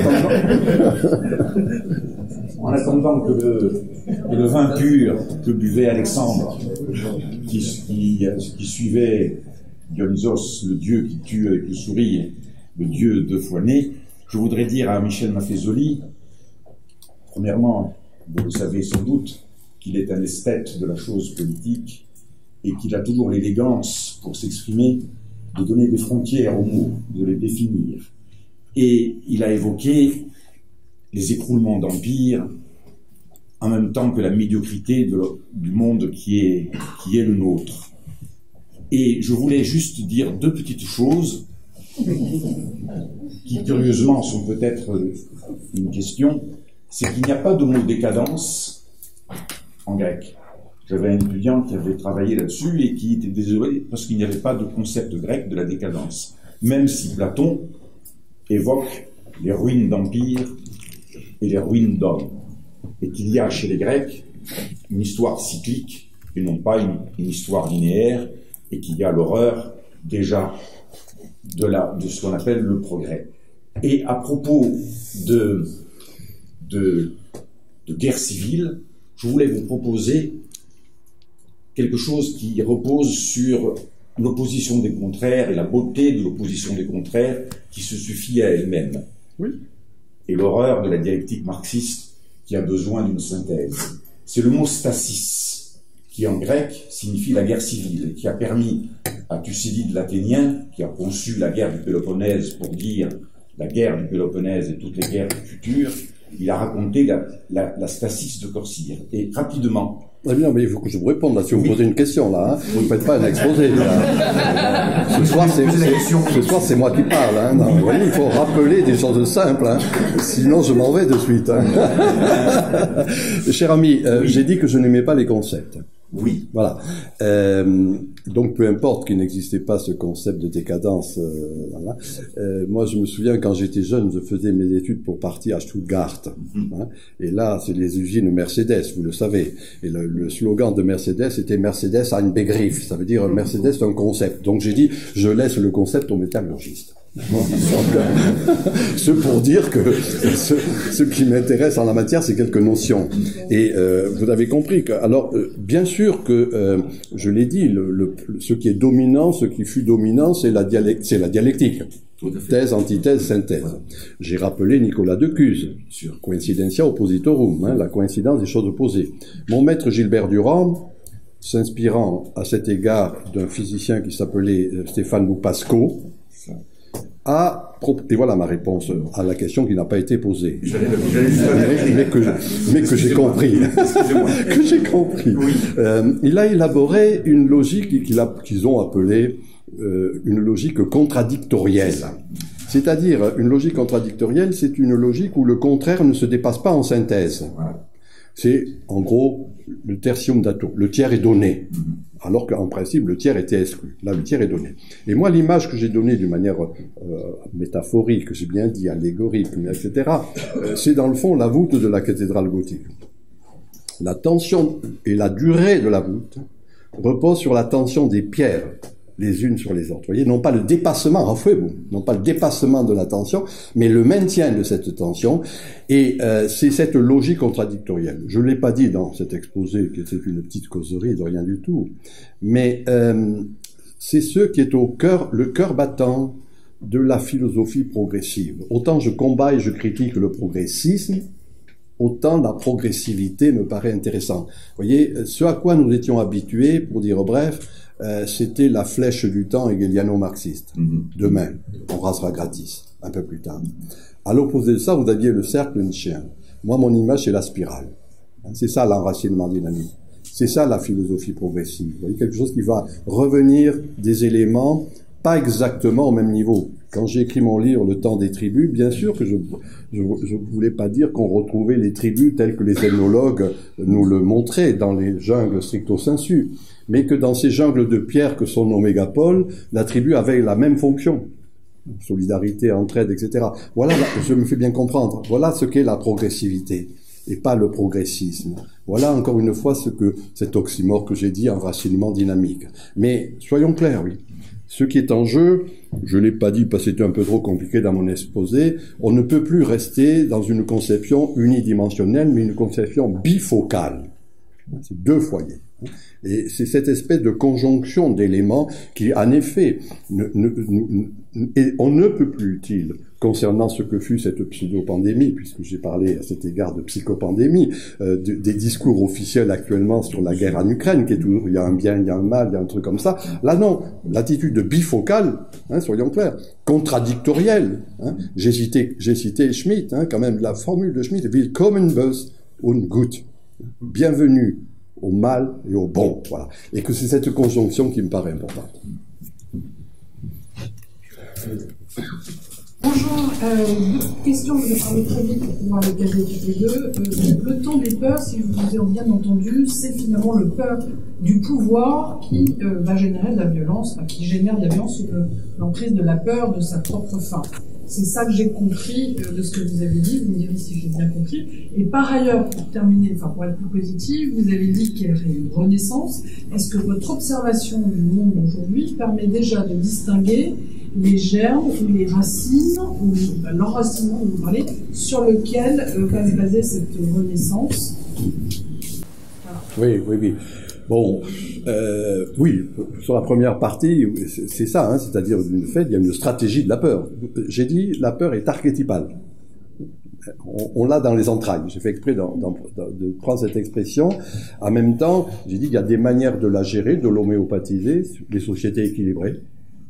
En attendant que le vin pur que buvait Alexandre, qui suivait Dionysos, le dieu qui tue avec le sourire, le dieu deux fois né, je voudrais dire à Michel Maffezoli, premièrement, vous le savez sans doute, qu'il est un esthète de la chose politique et qu'il a toujours l'élégance pour s'exprimer, de donner des frontières aux mots, de les définir. Et il a évoqué les écroulements d'empires en même temps que la médiocrité du monde qui est le nôtre. Et je voulais juste dire deux petites choses qui, curieusement, sont peut-être une question. C'est qu'il n'y a pas de mot décadence en grec. J'avais un étudiant qui avait travaillé là-dessus et qui était désolé parce qu'il n'y avait pas de concept grec de la décadence. Même si Platon évoque les ruines d'empire et les ruines d'hommes. Et qu'il y a chez les Grecs une histoire cyclique et non pas une histoire linéaire, et qu'il y a l'horreur déjà de ce qu'on appelle le progrès. Et à propos de guerre civile, je voulais vous proposer quelque chose qui repose sur l'opposition des contraires et la beauté de l'opposition des contraires qui se suffit à elle-même. Oui. Et l'horreur de la dialectique marxiste qui a besoin d'une synthèse. C'est le mot stasis, qui en grec signifie la guerre civile, et qui a permis à Thucydide l'Athénien, qui a conçu la guerre du Péloponnèse pour dire la guerre du Péloponnèse et toutes les guerres futures, il a raconté la stasis de Corcyre. Et rapidement. Ah bien, mais il faut que je vous réponde là. Si vous me posez une question là, hein, vous ne faites pas un exposé. Là. Ce soir, c'est moi qui parle. Hein. Non, vous voyez, il faut rappeler des choses simples. Hein. Sinon, je m'en vais de suite. Hein. Cher ami, oui. J'ai dit que je n'aimais pas les concepts. Oui. Voilà. Donc, peu importe qu'il n'existait pas ce concept de décadence. Voilà. Moi, je me souviens quand j'étais jeune, je faisais mes études pour partir à Stuttgart. Hein, et là, c'est les usines Mercedes, vous le savez. Et le slogan de Mercedes était Mercedes ein Begriff. Ça veut dire Mercedes, c'est un concept. Donc, j'ai dit, je laisse le concept aux métallurgistes. Ce pour dire que ce qui m'intéresse en la matière, c'est quelques notions. Et vous avez compris que, alors, bien sûr que, je l'ai dit, ce qui est dominant, ce qui fut dominant, c'est la dialectique. Thèse, antithèse, synthèse. J'ai rappelé Nicolas de Cuse, sur Coincidentia Oppositorum, hein, la coïncidence des choses opposées. Mon maître Gilbert Durand, s'inspirant à cet égard d'un physicien qui s'appelait Stéphane Loupasco, et voilà ma réponse à la question qui n'a pas été posée. Mais que j'ai compris. Que j'ai compris. Oui. Il a élaboré une logique qu'ils ont appelée une logique contradictorielle. C'est-à-dire, une logique contradictorielle, c'est une logique où le contraire ne se dépasse pas en synthèse. C'est, en gros, le tertium datur. Le tiers est donné. Alors qu'en principe, le tiers était exclu. Là, le tiers est donné. Et moi, l'image que j'ai donnée d'une manière métaphorique, j'ai bien dit allégorique, etc., c'est dans le fond la voûte de la cathédrale gothique. La tension et la durée de la voûte reposent sur la tension des pierres, les unes sur les autres. Vous voyez, non pas le dépassement, non pas le dépassement de la tension, mais le maintien de cette tension. Et c'est cette logique contradictorielle. Je ne l'ai pas dit dans cet exposé, que c'est une petite causerie de rien du tout, mais c'est ce qui est au cœur, le cœur battant de la philosophie progressive. Autant je combats et je critique le progressisme, autant la progressivité me paraît intéressante. Vous voyez, ce à quoi nous étions habitués, pour dire bref, c'était la flèche du temps hegeliano-marxiste. Demain, on rasera gratis, un peu plus tard. À l'opposé de ça, vous aviez le cercle nietzschéen. Moi, mon image, c'est la spirale. C'est ça l'enracinement dynamique. C'est ça la philosophie progressive. Vous voyez, quelque chose qui va revenir des éléments, pas exactement au même niveau. Quand j'ai écrit mon livre « Le temps des tribus », bien sûr que je voulais pas dire qu'on retrouvait les tribus telles que les ethnologues nous le montraient dans les jungles stricto sensu, mais que dans ces jungles de pierre que sont nos mégapoles, la tribu avait la même fonction. Solidarité, entraide, etc. Voilà, je me fais bien comprendre. Voilà ce qu'est la progressivité, et pas le progressisme. Voilà encore une fois cet oxymore que j'ai dit, enracinement dynamique. Mais soyons clairs, oui. Ce qui est en jeu, je l'ai pas dit parce que c'était un peu trop compliqué dans mon exposé, on ne peut plus rester dans une conception unidimensionnelle, mais une conception bifocale. C'est deux foyers. Et c'est cette espèce de conjonction d'éléments qui, en effet, on ne peut plus utile concernant ce que fut cette pseudo-pandémie, puisque j'ai parlé à cet égard de psychopandémie, des discours officiels actuellement sur la guerre en Ukraine, qui est toujours, il y a un bien, il y a un mal, il y a un truc comme ça. Là, non. L'attitude bifocale, soyons clairs, contradictorielle. J'ai cité Schmitt, quand même, la formule de Schmitt, Willkommen bös und gut. Bienvenue au mal et au bon, voilà. Et que c'est cette conjonction qui me paraît importante. Bonjour, deux questions, je vais parler très vite pour pouvoir les caser toutes les deux. Le temps des peurs, si je vous ai bien entendu, c'est finalement le peur du pouvoir qui va générer de la violence, qui génère de la violence sous l'emprise de la peur de sa propre fin. C'est ça que j'ai compris de ce que vous avez dit, vous me direz si j'ai bien compris. Et par ailleurs, pour terminer, pour être plus positive, vous avez dit qu'il y aurait une renaissance. Est-ce que votre observation du monde aujourd'hui permet déjà de distinguer les germes ou les racines, ou l'enracinement dont vous parlez, sur lequel va se baser cette renaissance? Voilà. Oui. Bon, oui, sur la première partie, c'est ça, c'est-à-dire, d'une fait, il y a une stratégie de la peur. J'ai dit, la peur est archétypale. On l'a dans les entrailles. J'ai fait exprès de prendre cette expression. En même temps, j'ai dit qu'il y a des manières de la gérer, de l'homéopathiser, les sociétés équilibrées.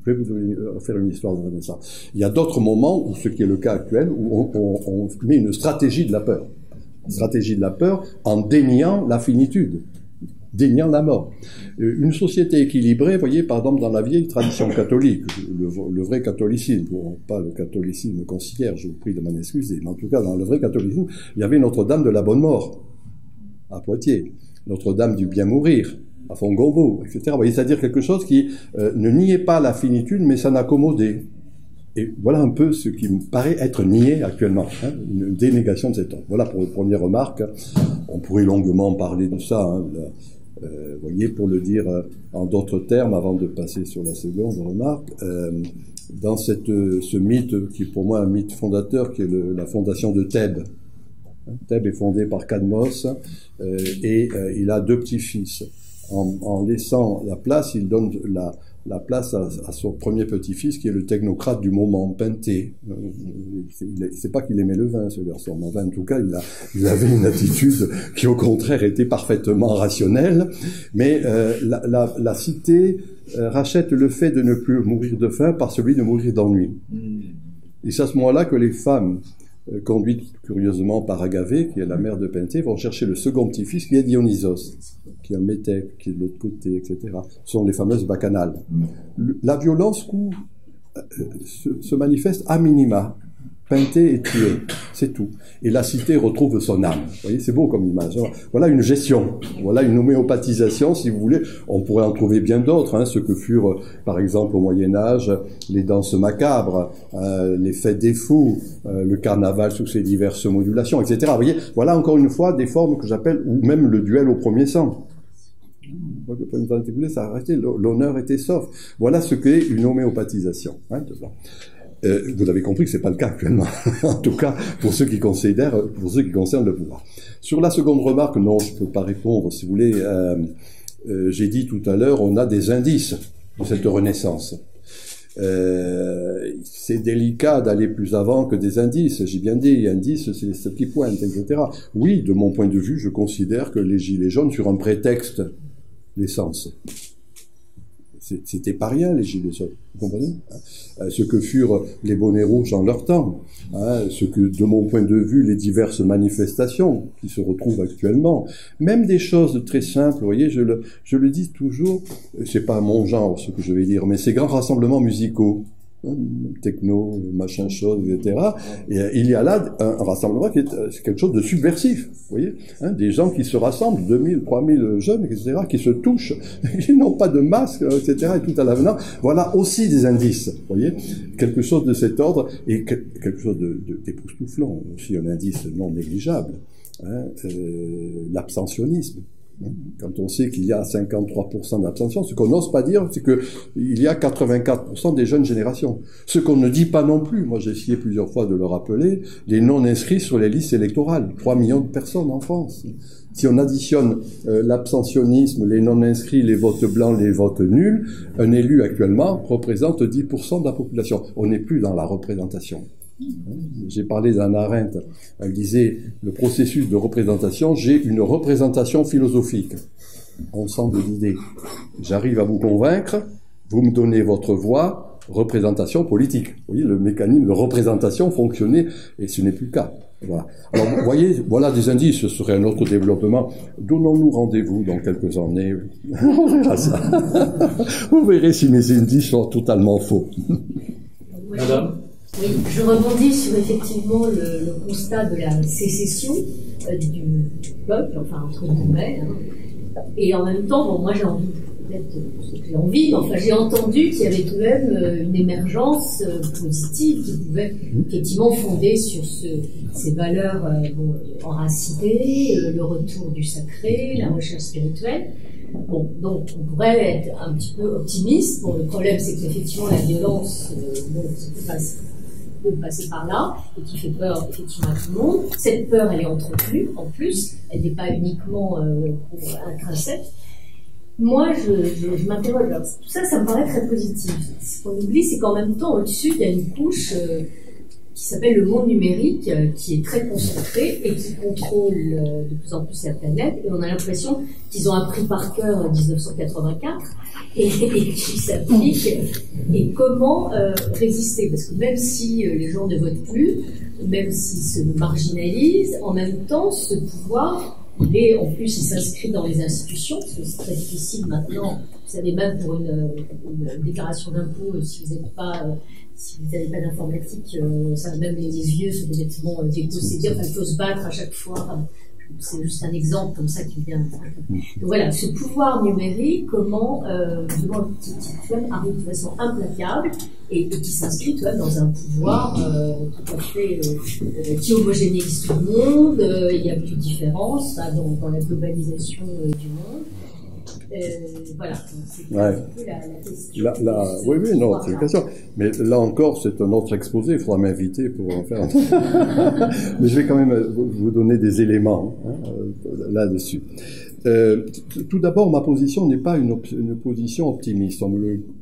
Je vais vous faire une histoire de la Renaissance. Il y a d'autres moments, où ce qui est le cas actuel, où on met une stratégie de la peur. Une stratégie de la peur en déniant la finitude, déniant la mort. Une société équilibrée, vous voyez, par exemple, dans la vieille tradition catholique, le vrai catholicisme, bon, pas le catholicisme conciliaire, je vous prie de m'en excuser, mais en tout cas, dans le vrai catholicisme, il y avait Notre-Dame de la Bonne Mort, à Poitiers, Notre-Dame du Bien Mourir, à Fongombo, etc. Vous voyez, c'est-à-dire quelque chose qui ne niait pas la finitude, mais s'en accommodait. Et voilà un peu ce qui me paraît être nié actuellement, hein, une dénégation de cet ordre. Voilà pour une première remarque. On pourrait longuement parler de ça, hein, vous voyez, pour le dire en d'autres termes, avant de passer sur la seconde remarque, dans ce mythe qui est pour moi un mythe fondateur, qui est la fondation de Thèbes. Thèbes est fondée par Cadmos et il a 2 petits-fils. En laissant la place, il donne la place à son premier petit-fils, qui est le technocrate du moment, Pinté. C'est pas qu'il aimait le vin, ce garçon, mais en tout cas, il avait une attitude qui, au contraire, était parfaitement rationnelle. Mais la cité rachète le fait de ne plus mourir de faim par celui de mourir d'ennui. Et c'est à ce moment-là que les femmes, conduites curieusement par Agavée, qui est la mère de Pinté, vont chercher le second petit-fils, qui est Dionysos, qui est un métèque, qui est de l'autre côté, etc. Ce sont les fameuses bacchanales. La violence se manifeste à minima. Pinté est tué, c'est tout. Et la cité retrouve son âme. Vous voyez, c'est beau comme image. Voilà une gestion, voilà une homéopathisation, si vous voulez. On pourrait en trouver bien d'autres, hein, ce que furent, par exemple, au Moyen-Âge, les danses macabres, les fêtes des fous, le carnaval sous ses diverses modulations, etc. Vous voyez, voilà encore une fois des formes que j'appelle, ou même le duel au premier sang. Ça a arrêté, l'honneur était sauf. Voilà ce qu'est une homéopathisation. Hein, vous avez compris que c'est pas le cas actuellement, en tout cas pour ceux qui concernent le pouvoir. Sur la seconde remarque, non, je peux pas répondre. Si vous voulez, j'ai dit tout à l'heure, on a des indices de cette renaissance. C'est délicat d'aller plus avant que des indices. J'ai bien dit, indices, c'est ce qui pointe, etc. Oui, de mon point de vue, je considère que les gilets jaunes, sur un prétexte d'essence, c'était pas rien, les gilets jaunes, vous comprenez, ce que furent les bonnets rouges en leur temps, hein, ce que, de mon point de vue, les diverses manifestations qui se retrouvent actuellement, même des choses très simples, vous voyez, je le dis toujours, c'est pas mon genre, ce que je vais dire, mais ces grands rassemblements musicaux, techno, machin chose, etc. Et il y a là un rassemblement qui est quelque chose de subversif, vous voyez, hein, des gens qui se rassemblent, 2000, 3000 jeunes, etc., qui se touchent, qui n'ont pas de masque, etc., et tout à l'avenant. Voilà aussi des indices, vous voyez, quelque chose de cet ordre, et quelque chose d'époustouflant, aussi un indice non négligeable, hein, l'abstentionnisme. Quand on sait qu'il y a 53% d'abstention, ce qu'on n'ose pas dire, c'est qu'il y a 84% des jeunes générations. Ce qu'on ne dit pas non plus, moi j'ai essayé plusieurs fois de le rappeler, les non-inscrits sur les listes électorales, 3 millions de personnes en France. Si on additionne l'abstentionnisme, les non-inscrits, les votes blancs, les votes nuls, un élu actuellement représente 10% de la population. On n'est plus dans la représentation. J'ai parlé d'Hannah Arendt, elle disait le processus de représentation, j'ai une représentation philosophique, ensemble d'idées. J'arrive à vous convaincre, vous me donnez votre voix, représentation politique. Vous voyez, le mécanisme de représentation fonctionnait, et ce n'est plus le cas. Voilà. Alors, vous voyez, voilà des indices, ce serait un autre développement. Donnons-nous rendez-vous dans quelques années. On verra ça. Vous verrez si mes indices sont totalement faux. Madame? Oui, je rebondis sur effectivement le constat de la sécession du peuple, enfin entre guillemets, hein. Et en même temps, bon, moi j'ai envie, j'ai entendu qu'il y avait tout de même une émergence positive qui pouvait effectivement fonder sur ces valeurs enracinées, le retour du sacré, la recherche spirituelle. Bon, donc on pourrait être un petit peu optimiste. Bon, le problème c'est qu'effectivement la violence peut passer par là, et qui fait peur effectivement à tout le monde. Cette peur, elle est entretenue, en plus, elle n'est pas uniquement intrinsèque. Moi, je m'interroge. Alors, tout ça, ça me paraît très positif. Ce qu'on oublie, c'est qu'en même temps, au-dessus, il y a une couche qui s'appelle le monde numérique, qui est très concentré et qui contrôle de plus en plus la planète. Et on a l'impression qu'ils ont appris par cœur 1984 et qui s'applique. Et comment résister? Parce que même si les gens ne votent plus, même s'ils se marginalisent, en même temps, ce pouvoir, en plus, il s'inscrit dans les institutions, parce que c'est très difficile maintenant. Vous savez, même pour une déclaration d'impôt, si vous n'avez pas d'informatique, ça, même les yeux sont des vêtements dépossédés, enfin, il faut se battre à chaque fois. C'est juste un exemple comme ça qui vient. Donc voilà, ce pouvoir numérique, comment justement le petit même arrive de façon implacable et qui s'inscrit tout de même dans un pouvoir tout à fait qui homogénéise tout le monde. Il n'y a plus de différence dans la globalisation du monde. Voilà, c'est Ouais. un peu la question. Oui, non, c'est une question. Mais là encore, c'est un autre exposé, il faudra m'inviter pour en faire un. Mais je vais quand même vous donner des éléments là-dessus. Tout d'abord, ma position n'est pas une position optimiste. On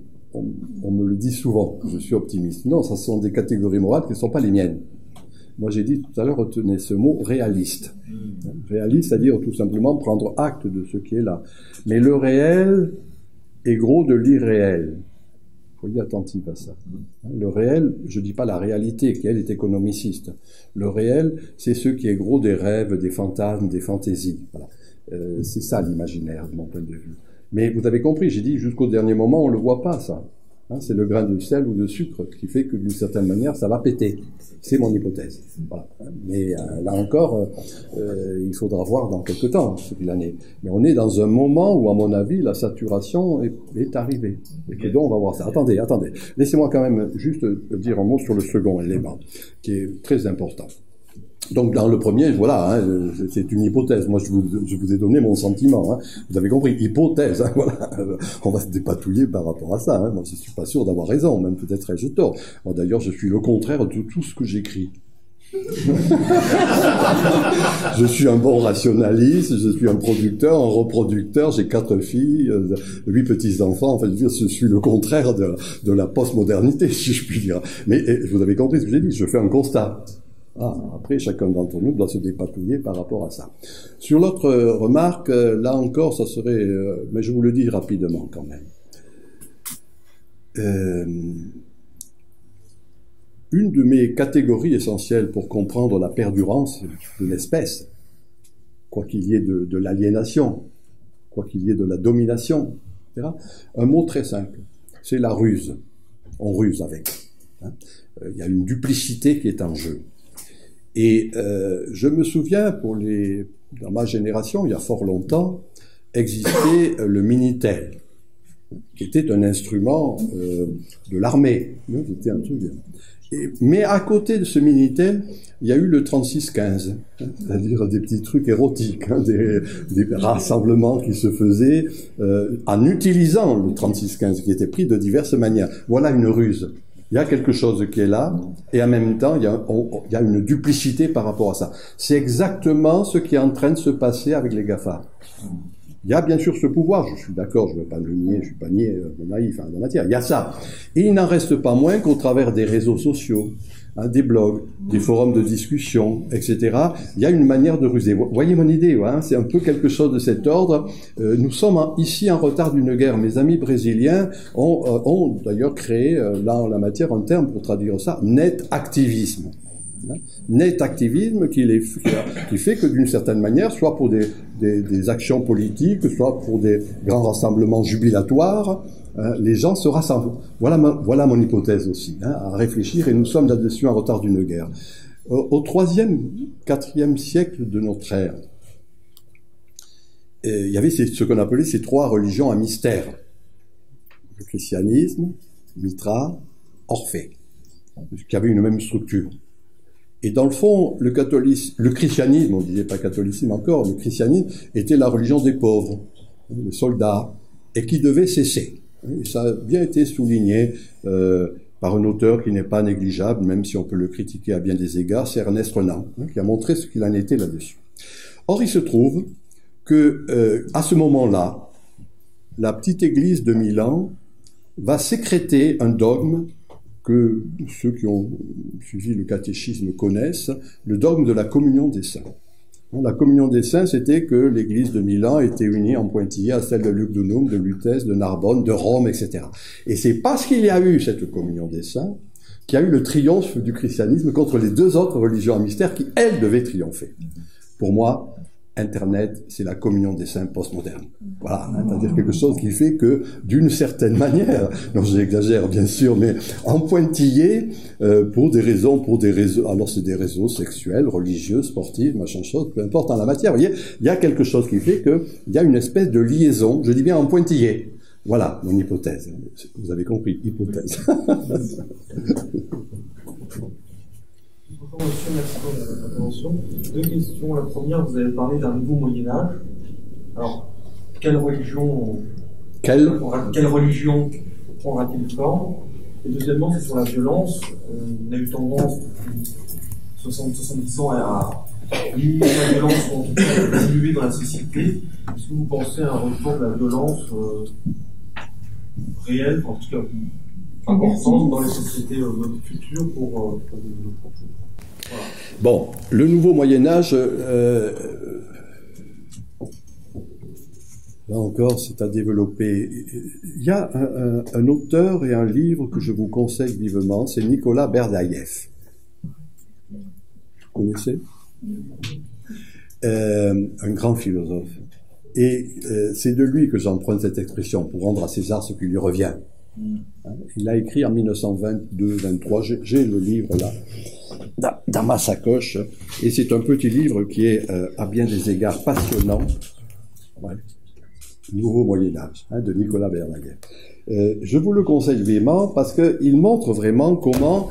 me le dit souvent, je suis optimiste. Non, ce sont des catégories morales qui ne sont pas les miennes. Moi, j'ai dit tout à l'heure, retenez ce mot, réaliste. Réaliste, c'est-à-dire tout simplement prendre acte de ce qui est là. Mais le réel est gros de l'irréel. Il faut y être attentif à ça. Le réel, je dis pas la réalité, qui elle est économiciste. Le réel, c'est ce qui est gros des rêves, des fantasmes, des fantaisies. Voilà. C'est ça l'imaginaire, de mon point de vue. Mais vous avez compris, j'ai dit jusqu'au dernier moment, on le voit pas, ça. C'est le grain de sel ou de sucre qui fait que d'une certaine manière, ça va péter. C'est mon hypothèse. Voilà. Mais là encore, il faudra voir dans quelques temps ce qu'il en est. Mais on est dans un moment où, à mon avis, la saturation est arrivée. Et que donc, on va voir ça. Attendez. Laissez-moi quand même juste dire un mot sur le second élément, qui est très important. Donc dans le premier, voilà, c'est une hypothèse. Moi, je vous ai donné mon sentiment. Vous avez compris, hypothèse. Voilà, on va se dépatouiller par rapport à ça. Moi, je suis pas sûr d'avoir raison, même peut-être ai-je tort. Moi, d'ailleurs, je suis le contraire de tout ce que j'écris. Je suis un bon rationaliste, je suis un producteur, un reproducteur, j'ai 4 filles, 8 petits-enfants, enfin, je suis le contraire de la postmodernité, si je puis dire. Mais vous avez compris ce que j'ai dit, je fais un constat. Après, chacun d'entre nous doit se dépatouiller par rapport à ça. Sur l'autre remarque, là encore, ça serait... mais je vous le dis rapidement quand même. Une de mes catégories essentielles pour comprendre la perdurance de l'espèce, quoi qu'il y ait de l'aliénation, quoi qu'il y ait de la domination, etc., un mot très simple, c'est la ruse. On ruse avec. Il y a une duplicité qui est en jeu. Et je me souviens, dans ma génération, il y a fort longtemps, existait le Minitel, qui était un instrument de l'armée. C'était un truc. Mais à côté de ce Minitel, il y a eu le 3615, c'est-à-dire des petits trucs érotiques, des rassemblements qui se faisaient en utilisant le 3615, qui était pris de diverses manières. Voilà une ruse. Il y a quelque chose qui est là, et en même temps, il y a une duplicité par rapport à ça. C'est exactement ce qui est en train de se passer avec les GAFA. Il y a bien sûr ce pouvoir, je suis d'accord, je ne veux pas le nier, je suis pas naïf en la matière, il y a ça. Et il n'en reste pas moins qu'au travers des réseaux sociaux, des blogs, des forums de discussion, etc., il y a une manière de ruser. Vous voyez mon idée, c'est un peu quelque chose de cet ordre. Nous sommes ici en retard d'une guerre. Mes amis brésiliens ont d'ailleurs créé, là en la matière, un terme pour traduire ça, net activisme. Net activisme qui fait que d'une certaine manière, soit pour des actions politiques, soit pour des grands rassemblements jubilatoires, les gens se rassemblent. Voilà mon hypothèse aussi, à réfléchir, et nous sommes là-dessus en retard d'une guerre. Au 3e, 4e siècle de notre ère, il y avait ce qu'on appelait ces 3 religions à mystère. Le christianisme, Mitra, Orphée, qui avaient une même structure. Et dans le fond, le christianisme, on ne disait pas catholicisme encore, le christianisme était la religion des pauvres, les soldats, et qui devait cesser. Et ça a bien été souligné par un auteur qui n'est pas négligeable, même si on peut le critiquer à bien des égards, c'est Ernest Renan, qui a montré ce qu'il en était là-dessus. Or, il se trouve que à ce moment-là, la petite église de Milan va sécréter un dogme que ceux qui ont suivi le catéchisme connaissent, le dogme de la communion des saints. La communion des saints, c'était que l'Église de Milan était unie en pointillé à celle de Lugdunum, de Lutèce, de Narbonne, de Rome, etc. Et c'est parce qu'il y a eu cette communion des saints qu'il y a eu le triomphe du christianisme contre les deux autres religions à mystère qui, elles, devaient triompher. Pour moi, Internet, c'est la communion des saints postmodernes. Voilà, c'est-à-dire quelque chose qui fait que, d'une certaine manière, non, j'exagère bien sûr, mais en pointillé, pour des réseaux, alors c'est des réseaux sexuels, religieux, sportifs, machin chose, peu importe en la matière. Vous voyez, il y a quelque chose qui fait que il y a une espèce de liaison, je dis bien en pointillé. Voilà mon hypothèse. Vous avez compris, hypothèse. Bonjour monsieur, merci pour votre intervention. Deux questions. La première, vous avez parlé d'un nouveau Moyen-Âge. Alors, quelle religion prendra-t-il forme? Et deuxièmement, c'est sur la violence. On a eu tendance, depuis 70 ans, à limiter la violence, ou en tout cas à diminuer dans la société. Est-ce que vous pensez à un retour de la violence réelle, en tout cas importante, dans les sociétés futures pour voilà. Bon, le nouveau Moyen-Âge, là encore, c'est à développer. Il y a un auteur et un livre que je vous conseille vivement, c'est Nicolas Berdaïev. Vous connaissez? Un grand philosophe. Et c'est de lui que j'emprunte cette expression, pour rendre à César ce qui lui revient. Il a écrit en 1922-23, j'ai le livre là, dans ma sacoche, et c'est un petit livre qui est à bien des égards passionnant. Ouais. Nouveau Moyen-Âge, de Nicolas Berdaïev. Je vous le conseille vivement parce qu'il montre vraiment comment,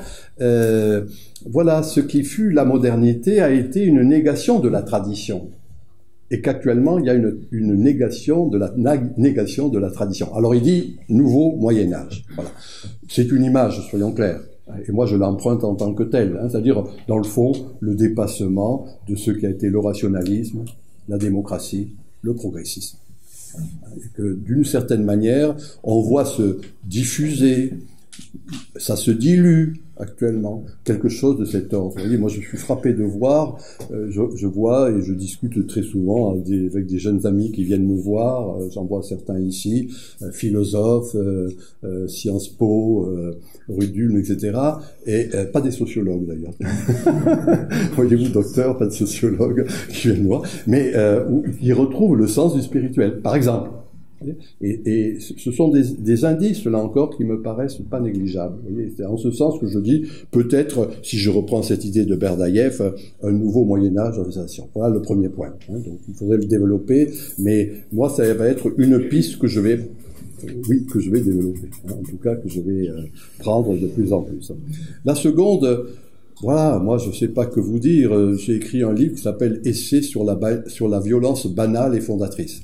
voilà, ce qui fut la modernité a été une négation de la tradition. Et qu'actuellement, il y a une négation de la tradition. Alors il dit nouveau Moyen-Âge. Voilà. C'est une image, soyons clairs. Et moi, je l'emprunte en tant que tel. C'est-à-dire, dans le fond, le dépassement de ce qui a été le rationalisme, la démocratie, le progressisme. Et que, d'une certaine manière, on voit se diffuser, ça se dilue actuellement, quelque chose de cet ordre. Vous voyez, moi je suis frappé de voir, je vois et je discute très souvent avec des jeunes amis qui viennent me voir, j'en vois certains ici, philosophes, Sciences Po, Rudulm, etc., et pas des sociologues d'ailleurs. Voyez-vous, docteur, pas de sociologues qui viennent voir, mais qui retrouvent le sens du spirituel, par exemple. Et ce sont des indices, là encore, qui me paraissent pas négligeables. Vous voyez, c'est en ce sens que je dis, peut-être, si je reprends cette idée de Berdaïev, un nouveau Moyen-Âge d'organisation. Voilà le premier point. Donc, il faudrait le développer, mais moi, ça va être une piste que je vais développer. En tout cas, que je vais prendre de plus en plus. La seconde, voilà, moi, je sais pas que vous dire. J'ai écrit un livre qui s'appelle Essai sur la violence banale et fondatrice.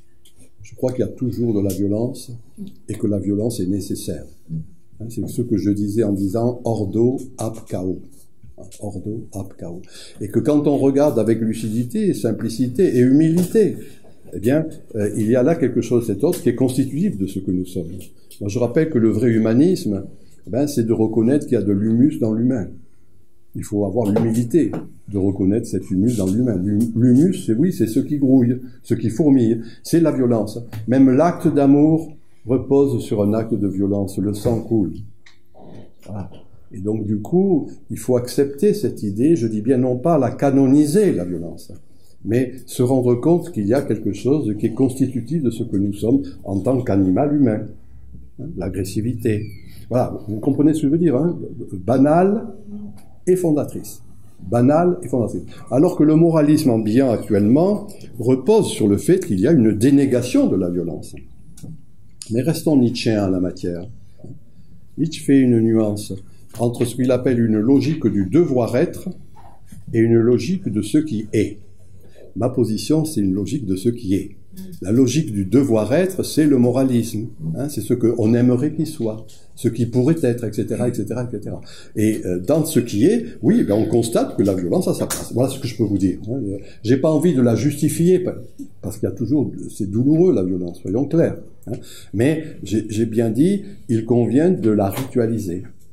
Je crois qu'il y a toujours de la violence et que la violence est nécessaire. C'est ce que je disais en disant ordo ap chaos. Ordo ap chaos. Et que quand on regarde avec lucidité, simplicité et humilité, eh bien, il y a là quelque chose, cet ordre, qui est constitutif de ce que nous sommes. Moi, je rappelle que le vrai humanisme, c'est de reconnaître qu'il y a de l'humus dans l'humain. Il faut avoir l'humilité de reconnaître cet humus dans l'humain. L'humus, c'est ce qui grouille, ce qui fourmille, c'est la violence. Même l'acte d'amour repose sur un acte de violence, le sang coule. Voilà. Et donc, du coup, il faut accepter cette idée, je dis bien non pas la canoniser, la violence, mais se rendre compte qu'il y a quelque chose qui est constitutif de ce que nous sommes en tant qu'animal humain. L'agressivité. Voilà, vous comprenez ce que je veux dire, banal et fondatrice. Banale et fondatrice. Alors que le moralisme ambiant actuellement repose sur le fait qu'il y a une dénégation de la violence. Mais restons nietzschéens en la matière. Nietzsche fait une nuance entre ce qu'il appelle une logique du devoir-être et une logique de ce qui est. Ma position, c'est une logique de ce qui est. La logique du devoir-être, c'est le moralisme. C'est ce qu'on aimerait qu'il soit, ce qui pourrait être, etc., etc., etc. Et dans ce qui est, oui, on constate que la violence a sa place. Voilà ce que je peux vous dire. J'ai pas envie de la justifier, parce qu'il y a toujours, c'est douloureux la violence, soyons clairs. Mais j'ai bien dit, il convient de la ritualiser.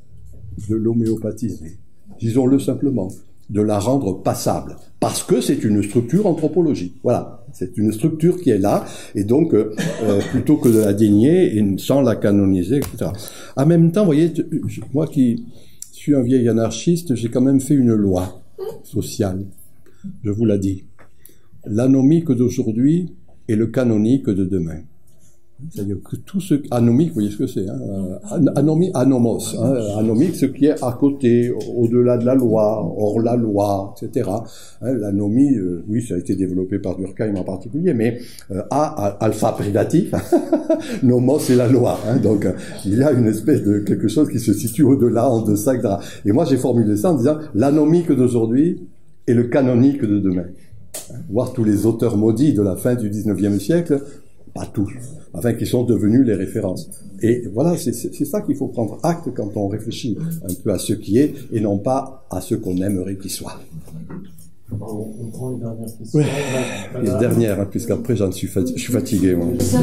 de l'homéopathie, disons-le simplement, de la rendre passable, parce que c'est une structure anthropologique. Voilà, c'est une structure qui est là, et donc plutôt que de la dénier et sans la canoniser, etc. En même temps, vous voyez, moi qui suis un vieil anarchiste, j'ai quand même fait une loi sociale. Je vous l'ai dit. L'anomique d'aujourd'hui est le canonique de demain. C'est-à-dire que tout ce anomique, vous voyez ce que c'est, hein, anomos, hein, anomique, ce qui est à côté, au-delà de la loi, hors la loi, etc. Hein, l'anomie, oui, ça a été développé par Durkheim en particulier, mais alpha prédatif, nomos c'est la loi. Hein, donc il y a une espèce de quelque chose qui se situe au-delà, en deçà, etc. Et moi j'ai formulé ça en disant l'anomique d'aujourd'hui est le canonique de demain. Voir tous les auteurs maudits de la fin du 19e siècle, pas tous, enfin qui sont devenus les références. Et voilà, c'est ça qu'il faut prendre acte quand on réfléchit un peu à ce qui est et non pas à ce qu'on aimerait qu'il soit. On prend une dernière question. Oui. Et dernière, hein, puisqu'après je suis fatigué. Moi. Ça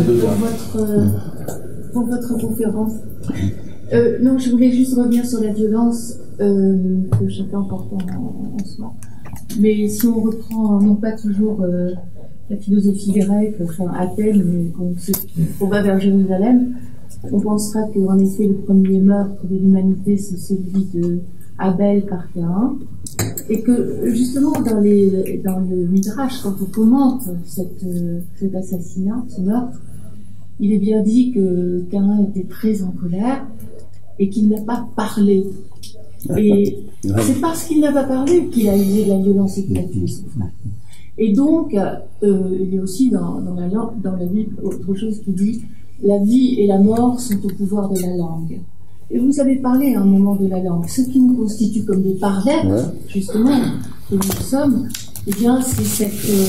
pour votre conférence. Non, je voulais juste revenir sur la violence que chacun porte en soi. Mais si on reprend non pas toujours la philosophie grecque, enfin Athènes, mais qu'on va vers Jérusalem, on pensera qu'en effet le premier meurtre de l'humanité c'est celui de Abel par Caïn, et que justement dans le Midrash, quand on commente cet assassinat, ce meurtre, il est bien dit que Caïn était très en colère et qu'il n'a pas parlé. Et c'est parce qu'il n'a pas parlé qu'il a usé de la violence et qu'il a tué son frère. Et donc, il y a aussi dans la Bible autre chose qui dit « La vie et la mort sont au pouvoir de la langue ». Et vous avez parlé à un moment de la langue. Ce qui nous constitue comme des parlètres, justement, que nous sommes, eh bien, c'est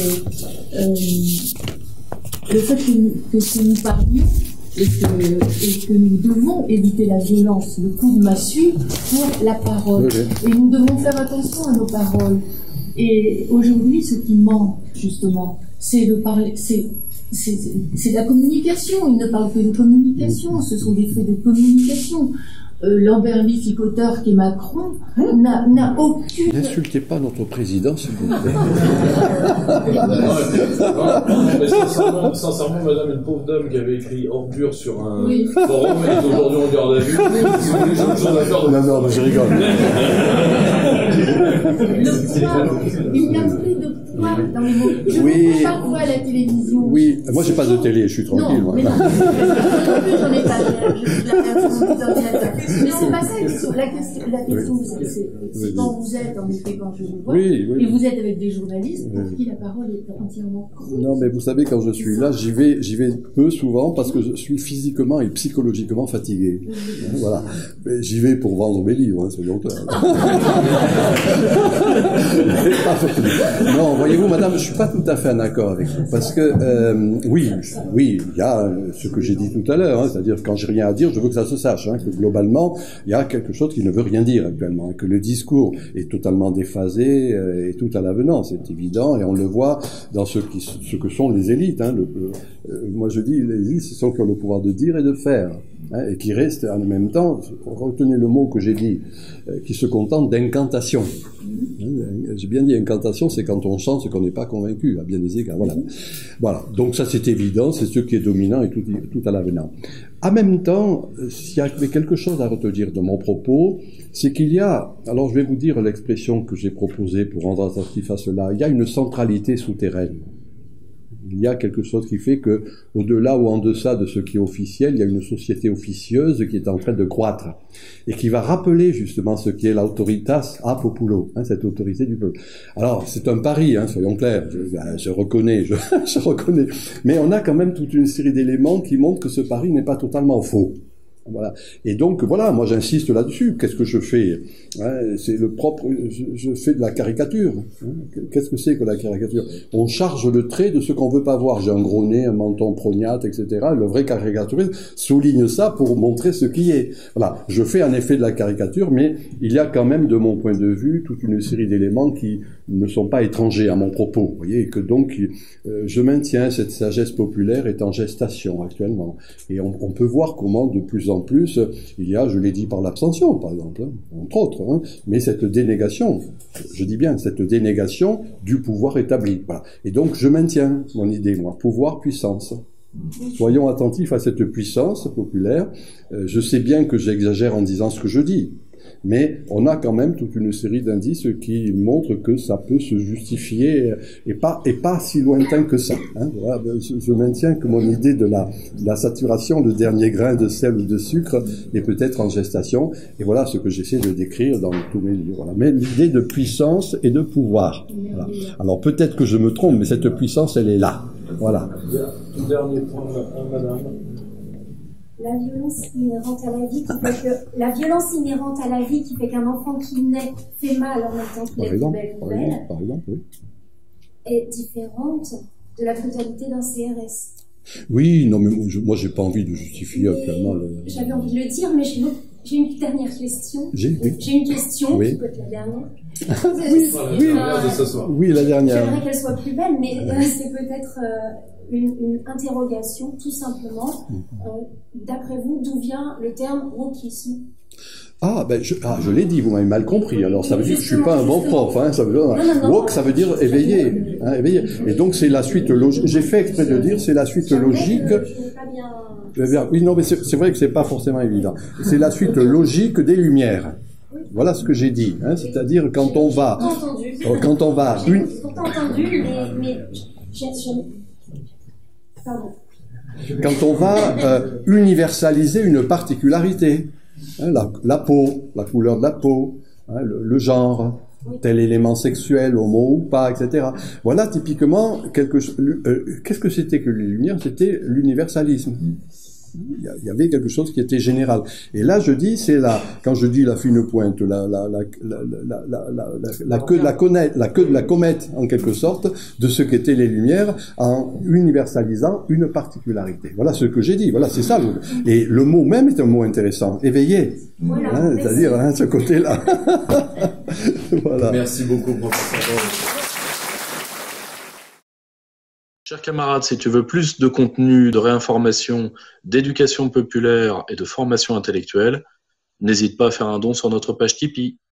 le fait que nous parlions et que nous devons éviter la violence, le coup de massue pour la parole. Et nous devons faire attention à nos paroles. Et aujourd'hui, ce qui manque, justement, c'est de parler, c'est la communication. Il ne parle que de communication. Ce sont des faits de communication. L'emberlificoteur qui est Macron n'a aucune... N'insultez pas notre président, s'il vous plaît. Non, sincèrement, madame, une pauvre dame qui avait écrit ordure sur un forum et aujourd'hui on garde à vue. Si vous voulez, j'ai autre chose à faire. Non, mais je rigole. Il n'y a plus de poids dans les mots. Je ne pas voir à la télévision. Oui, moi j'ai pas de télé, je suis tranquille. Non, mais non. J'en ai pas. Je la version de l'ordinateur. Mais c'est pas ça la question, c'est quand vous êtes, en effet, quand je vous vois, et vous êtes avec des journalistes pour qui la parole est entièrement crue. Non, mais vous savez, quand je suis là, j'y vais peu souvent parce que je suis physiquement et psychologiquement fatigué. Voilà. Mais j'y vais pour vendre mes livres, hein, soyons clairs. Non, voyez-vous, madame, je suis pas tout à fait en accord avec vous. Parce que, oui, il y a ce que j'ai dit tout à l'heure, hein, c'est-à-dire quand j'ai rien à dire, je veux que ça se sache, hein, que globalement, il y a quelque chose qui ne veut rien dire actuellement, que le discours est totalement déphasé et tout à l'avenant, c'est évident, et on le voit dans ce que sont les élites. Hein, moi je dis, les élites, ce sont qui ont le pouvoir de dire et de faire, hein, et qui restent en même temps, retenez le mot que j'ai dit, qui se contentent d'incantation. J'ai bien dit incantation, c'est quand on chante ce qu'on n'est pas convaincu, à bien des égards. Voilà. Donc ça c'est évident, c'est ce qui est dominant et tout à l'avenant. En même temps, s'il y avait quelque chose à retenir de mon propos, c'est qu'il y a, alors je vais vous dire l'expression que j'ai proposée pour rendre attentif à cela, il y a une centralité souterraine. Il y a quelque chose qui fait que, au-delà ou en deçà de ce qui est officiel, il y a une société officieuse qui est en train de croître et qui va rappeler justement ce qui est l'autoritas a populo, hein, cette autorité du peuple. Alors, c'est un pari, hein, soyons clairs. Je reconnais, je reconnais. Mais on a quand même toute une série d'éléments qui montrent que ce pari n'est pas totalement faux. Voilà. Et donc, voilà, moi j'insiste là-dessus. Qu'est-ce que je fais, hein, c'est le propre, je fais de la caricature. Hein. Qu'est-ce que c'est que la caricature? On charge le trait de ce qu'on veut pas voir. J'ai un gros nez, un menton prognate, etc. Le vrai caricaturiste souligne ça pour montrer ce qui est. Voilà. Je fais en effet de la caricature, mais il y a quand même, de mon point de vue, toute une série d'éléments qui ne sont pas étrangers à mon propos. Vous voyez, et que donc, je maintiens cette sagesse populaire est en gestation actuellement. Et on peut voir comment de plus en en plus, il y a, je l'ai dit, par l'abstention, par exemple, hein, entre autres, hein, mais cette dénégation, je dis bien, cette dénégation du pouvoir établi. Voilà. Et donc, je maintiens mon idée, moi, pouvoir, puissance. Soyons attentifs à cette puissance populaire. Je sais bien que j'exagère en disant ce que je dis, mais on a quand même toute une série d'indices qui montrent que ça peut se justifier et pas si lointain que ça. Hein. Voilà, je maintiens que mon idée de la saturation, le dernier grain de sel ou de sucre, est peut-être en gestation. Et voilà ce que j'essaie de décrire dans tous mes livres. Voilà. Mais l'idée de puissance et de pouvoir. Voilà. Alors peut-être que je me trompe, mais cette puissance, elle est là. Voilà. Tout dernier point, madame. La violence inhérente à la vie qui fait que la violence inhérente à la vie qui fait qu'un enfant qui naît fait mal en même temps qu'il est belle, par exemple, oui. est différente de la brutalité d'un CRS. Oui, non, mais moi j'ai pas envie de justifier actuellement. J'avais envie de le dire, mais j'ai une dernière question. J'ai une question qui peut être la dernière. Oui, la dernière. J'aimerais qu'elle soit plus belle, mais c'est peut-être une interrogation, tout simplement. D'après vous, d'où vient le terme wokisme? Je l'ai dit, vous m'avez mal compris. Alors ça veut dire que je suis pas un bon prof, hein. Ça veut dire, woke, ça veut dire éveillé, hein, éveillé. Et donc c'est la suite logique. J'ai fait exprès de dire c'est la suite logique. Oui, non, mais c'est vrai que c'est pas forcément évident. C'est la suite logique des Lumières. Voilà ce que j'ai dit, hein. C'est-à-dire quand on va quand on va universaliser une particularité, hein, la peau, la couleur de la peau, hein, le genre, tel élément sexuel, homo ou pas, etc. Voilà typiquement qu'est-ce que c'était que les Lumières? C'était l'universalisme. Il y avait quelque chose qui était général. Et là, je dis, quand je dis la fine pointe, la queue de la comète, en quelque sorte, de ce qu'étaient les Lumières, en universalisant une particularité. Voilà ce que j'ai dit. Voilà, c'est ça. Et le mot même est un mot intéressant. Éveillé. Voilà, hein, c'est-à-dire, hein, ce côté-là. Voilà. Merci beaucoup, professeur. Chers camarades, si tu veux plus de contenu, de réinformation, d'éducation populaire et de formation intellectuelle, n'hésite pas à faire un don sur notre page Tipeee.